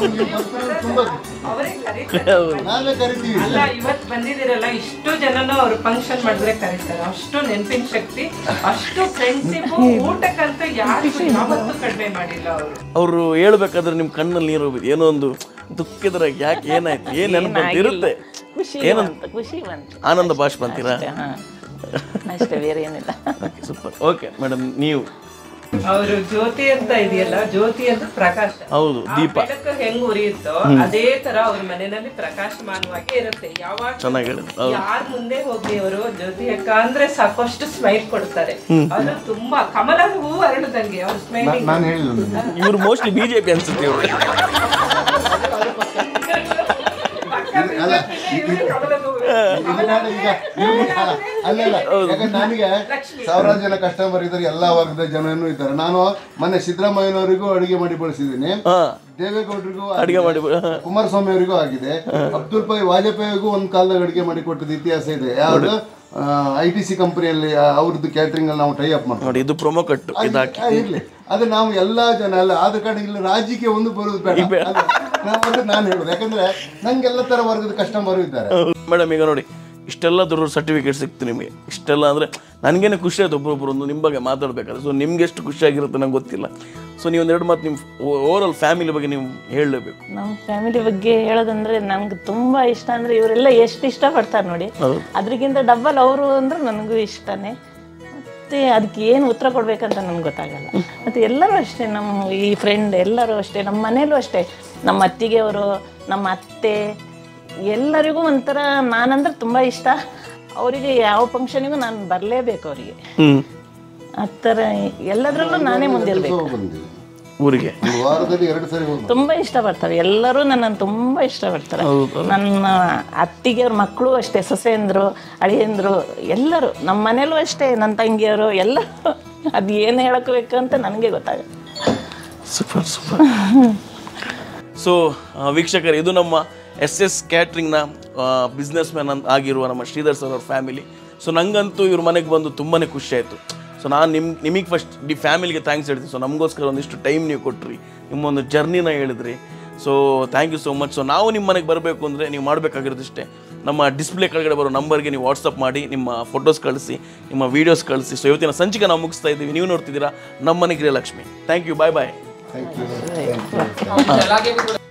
ನಾವೇ ಕರಿತೀವಿ. ಅಲ್ಲ, ಇವತ್ತು ಬಂದಿದ್ದೀರಲ್ಲ, ಇಷ್ಟು ಜನನು ಅವ್ರು ಫಂಕ್ಷನ್ ಮಾಡಿದ್ರೆ ಕರೀತಾರೆ. ಅಷ್ಟು ನೆನಪಿನ ಶಕ್ತಿ, ಅಷ್ಟು ಫ್ರೆಂಡ್ಶಿಪ್, ಊಟಕ್ಕಂತೂ ಯಾರಿಗೂ ಯಾವತ್ತೂ ಕಡಿಮೆ ಮಾಡಿಲ್ಲ ಅವರು. ಅವರು ಹೇಳ್ಬೇಕಾದ್ರೆ ನಿಮ್ಮ ಕಣ್ಣಲ್ಲಿ ನೀರು ಹೋಗ್ಬಿಟ್ಟು ಏನೋ ಒಂದು ದುಃಖಿತರ ಯಾಕೆ ಏನಾಯ್ತು ಏನ್ ನೆನಪು ಇರುತ್ತೆ, ಏನಂತ ಖುಷಿ ಬಂತು, ಆನಂದ ಬಾಷ್ಪ ಅಂತೀರಾ? ಅಷ್ಟೇ, ಬೇರೆ ಏನಿಲ್ಲ. ಸೂಪರ್. ಓಕೆ ಮೇಡಮ್ ನೀವು? ಅವರು ಜ್ಯೋತಿ ಅಂತ ಇದೆಯಲ್ಲ, ಜ್ಯೋತಿ ಅಂತ ಪ್ರಕಾಶ. ಹೌದು, ದೀಪ ಹೆಂಗ್ ಉರಿಯುತ್ತೋ ಅದೇ ತರ ಅವ್ರ ಮನೆಯಲ್ಲಿ ಪ್ರಕಾಶಮಾನವಾಗಿ ಇರುತ್ತೆ. ಯಾವಾಗ ಚೆನ್ನಾಗಿ ಯಾರ್ ಮುಂದೆ ಹೋಗ್ಲಿ ಅವರು ಜ್ಯೋತಿ ಅಕ್ಕ ಅಂದ್ರೆ ಸಾಕಷ್ಟು ಸ್ಮೈಲ್ ಕೊಡ್ತಾರೆ. ಅದು ತುಂಬಾ ಕಮಲದ ಹೂ ಅರಳದಂಗೆ ಅವ್ರ ಸ್ಮೈಲ್. ನಾನು ಹೇಳಿಲ್ಲ, ಇವ್ರು ಮೋಸ್ಟ್ಲಿ ಬಿಜೆಪಿ ಅನ್ಸುತ್ತೆ ಇವ್ರು. ನನಗೆ ಸಾವಿರಾರು ಜನ ಕಸ್ಟಮರ್ ಇದ್ದಾರೆ, ಎಲ್ಲಾ ವರ್ಗದ ಜನನು ಇದ್ದಾರೆ. ನಾನು ಮೊನ್ನೆ ಸಿದ್ದರಾಮಯ್ಯನವರಿಗೂ ಅಡಿಗೆ ಮಾಡಿ ಬಳಸಿದ್ದೀನಿ, ದೇವೇಗೌಡರಿಗೂ ಅಡಿಗೆ ಮಾಡಿ, ಕುಮಾರಸ್ವಾಮಿ ಅವರಿಗೂ ಆಗಿದೆ, ಅಬ್ದುಲ್ ಪೈ ವಾಜಪೇಯಿಗೂ ಒಂದ್ ಕಾಲದಾಗ ಅಡಿಗೆ ಮಾಡಿ ಕೊಟ್ಟದ ಇತಿಹಾಸ ಇದೆ. ಯಾವ್ದು ಐ ಟಿ ಸಿ ಕಂಪನಿಯಲ್ಲಿ ಅವ್ರದ್ದು ಕ್ಯಾಟ್ರಿಂಗ್ ಅಲ್ಲಿ ನಾವು ಟೈ ಅಪ್ ಮಾಡ್ತೀವಿ. ಇದು ಪ್ರೊಮೋ ಕಟ್ ಇರ್ಲಿ, ಅದು ನಾವು ಎಲ್ಲಾ ಜನ ಅಲ್ಲ, ಆದ ಕಾರಣ ಇಲ್ಲಿ ರಾಜ್ಯಕ್ಕೆ ಒಂದು ಬರೋದು ಬೇಡ ನಾನು ಹೇಳೋದು. ಯಾಕಂದ್ರೆ ನಂಗೆಲ್ಲ ತರ ವರ್ಗದ ಕಸ್ಟಮರ್ ಇದ್ದಾರೆ. ಮೇಡಮ್ ಈಗ ನೋಡಿ, ಇಷ್ಟೆಲ್ಲ ದೊಡ್ಡ ಸರ್ಟಿಫಿಕೇಟ್ ಸಿಕ್ತು ನಿಮಗೆ, ಇಷ್ಟೆಲ್ಲ ಅಂದರೆ ನನಗೇನೆ ಖುಷಿ ಆಯ್ತು ಒಬ್ಬರೊಬ್ಬರು ಒಂದು ನಿಮ್ಮ ಬಗ್ಗೆ ಮಾತಾಡಬೇಕಾದ್ರೆ. ಸೊ ನಿಮ್ಗೆ ಎಷ್ಟು ಖುಷಿಯಾಗಿರುತ್ತೆ ನಂಗೆ ಗೊತ್ತಿಲ್ಲ. ಸೊ ನೀವು ಒಂದೆರಡು ಮಾತು ನಿಮ್ಮ ಓವರ್ ಆಲ್ ಫ್ಯಾಮಿಲಿ ಬಗ್ಗೆ ನೀವು ಹೇಳಲೇಬೇಕು. ನಮ್ಮ ಫ್ಯಾಮಿಲಿ ಬಗ್ಗೆ ಹೇಳೋದಂದ್ರೆ ನನಗೆ ತುಂಬ ಇಷ್ಟ ಅಂದರೆ ಇವರೆಲ್ಲ ಎಷ್ಟು ಇಷ್ಟಪಡ್ತಾರೆ ನೋಡಿ, ಅದಕ್ಕಿಂತ ಡಬ್ಬಲ್ ಅವರು ಅಂದ್ರೆ ನನಗೂ ಇಷ್ಟನೇ. ಮತ್ತು ಅದಕ್ಕೆ ಏನು ಉತ್ತರ ಕೊಡಬೇಕಂತ ನನಗೆ ಗೊತ್ತಾಗಲ್ಲ. ಮತ್ತು ಎಲ್ಲರೂ ಅಷ್ಟೇ, ನಮ್ಮ ಈ ಫ್ರೆಂಡ್ ಎಲ್ಲರೂ ಅಷ್ಟೇ, ನಮ್ಮ ಮನೇಲೂ ಅಷ್ಟೇ, ನಮ್ಮ ಅತ್ತಿಗೆಯವರು, ನಮ್ಮ ಅತ್ತೆ ಎಲ್ಲರಿಗೂ ಒಂಥರ ನಾನಂದ್ರೆ ತುಂಬ ಇಷ್ಟ. ಅವರಿಗೆ ಯಾವ ಫಂಕ್ಷನಿಗೂ ನಾನು ಬರಲೇಬೇಕು ಅವರಿಗೆ, ಆ ಥರ ಎಲ್ಲದರಲ್ಲೂ ನಾನೇ ಮುಂದಿರಬೇಕು. ಊರಿಗೆ ವಾರದಲ್ಲಿ ಎರಡು ಸರಿ ಹೋಗಿ ತುಂಬ ಇಷ್ಟಪಡ್ತಾರೆ ಎಲ್ಲರೂ, ನನ್ನನ್ನು ತುಂಬ ಇಷ್ಟಪಡ್ತಾರೆ. ನನ್ನ ಅತ್ತಿಗೆಯವ್ರ ಮಕ್ಕಳು ಅಷ್ಟೇ, ಸೊಸೆಂದರು, ಅಳಿಯಂದರು ಎಲ್ಲರೂ, ನಮ್ಮ ಮನೇಲೂ ಅಷ್ಟೇ, ನನ್ನ ತಂಗಿಯವರು ಎಲ್ಲರೂ. ಅದು ಏನು ಹೇಳಬೇಕು ಅಂತ ನನಗೆ ಗೊತ್ತಾಗುತ್ತೆ. Super super. ಸೊ ವೀಕ್ಷಕರು, ಇದು ನಮ್ಮ ಎಸ್ ಎಸ್ ಕ್ಯಾಟ್ರಿಂಗ್ನ ಬಿಸ್ನೆಸ್ ಮ್ಯಾನ್ ಅಂತ ಆಗಿರುವ ನಮ್ಮ ಶ್ರೀಧರ್ ಸರ್ ಅವ್ರ ಫ್ಯಾಮಿಲಿ. ಸೊ ನನಗಂತೂ ಇವ್ರ ಮನೆಗೆ ಬಂದು ತುಂಬಾ ಖುಷಿ ಆಯಿತು. ಸೊ ನಾನು ನಿಮ್ಮ ನಿಮಗೆ ಫಸ್ಟ್ ಡಿ ಫ್ಯಾಮಿಲಿಗೆ ಥ್ಯಾಂಕ್ಸ್ ಹೇಳ್ತೀನಿ. ಸೊ ನಮಗೋಸ್ಕರ ಒಂದಿಷ್ಟು ಟೈಮ್ ನೀವು ಕೊಟ್ರಿ, ನಿಮ್ಮೊಂದು ಜರ್ನಿನ ಹೇಳಿದ್ರಿ. So thank you so much. So ನಾವು ನಿಮ್ಮ ಮನೆಗೆ ಬರಬೇಕು ಅಂದರೆ ನೀವು ಮಾಡಬೇಕಾಗಿರೋದು ಇಷ್ಟೇ, ನಮ್ಮ ಡಿಸ್ಪ್ಲೇ ಕೆಳಗಡೆ ಬರೋ ನಂಬರ್ಗೆ ನೀವು ವಾಟ್ಸಪ್ ಮಾಡಿ ನಿಮ್ಮ ಫೋಟೋಸ್ ಕಳಿಸಿ, ನಿಮ್ಮ ವೀಡಿಯೋಸ್ ಕಳಿಸಿ. ಸೊ ಇವತ್ತಿನ ಸಂಚಿಕೆ ನಾವು ಮುಗಿಸ್ತಾ ಇದ್ದೀವಿ. ನೀವು ನೋಡ್ತಿದ್ದೀರಾ ನಮ್ಮನೆ ಗೃಹಲಕ್ಷ್ಮಿ. Thank you, bye bye. Thank you.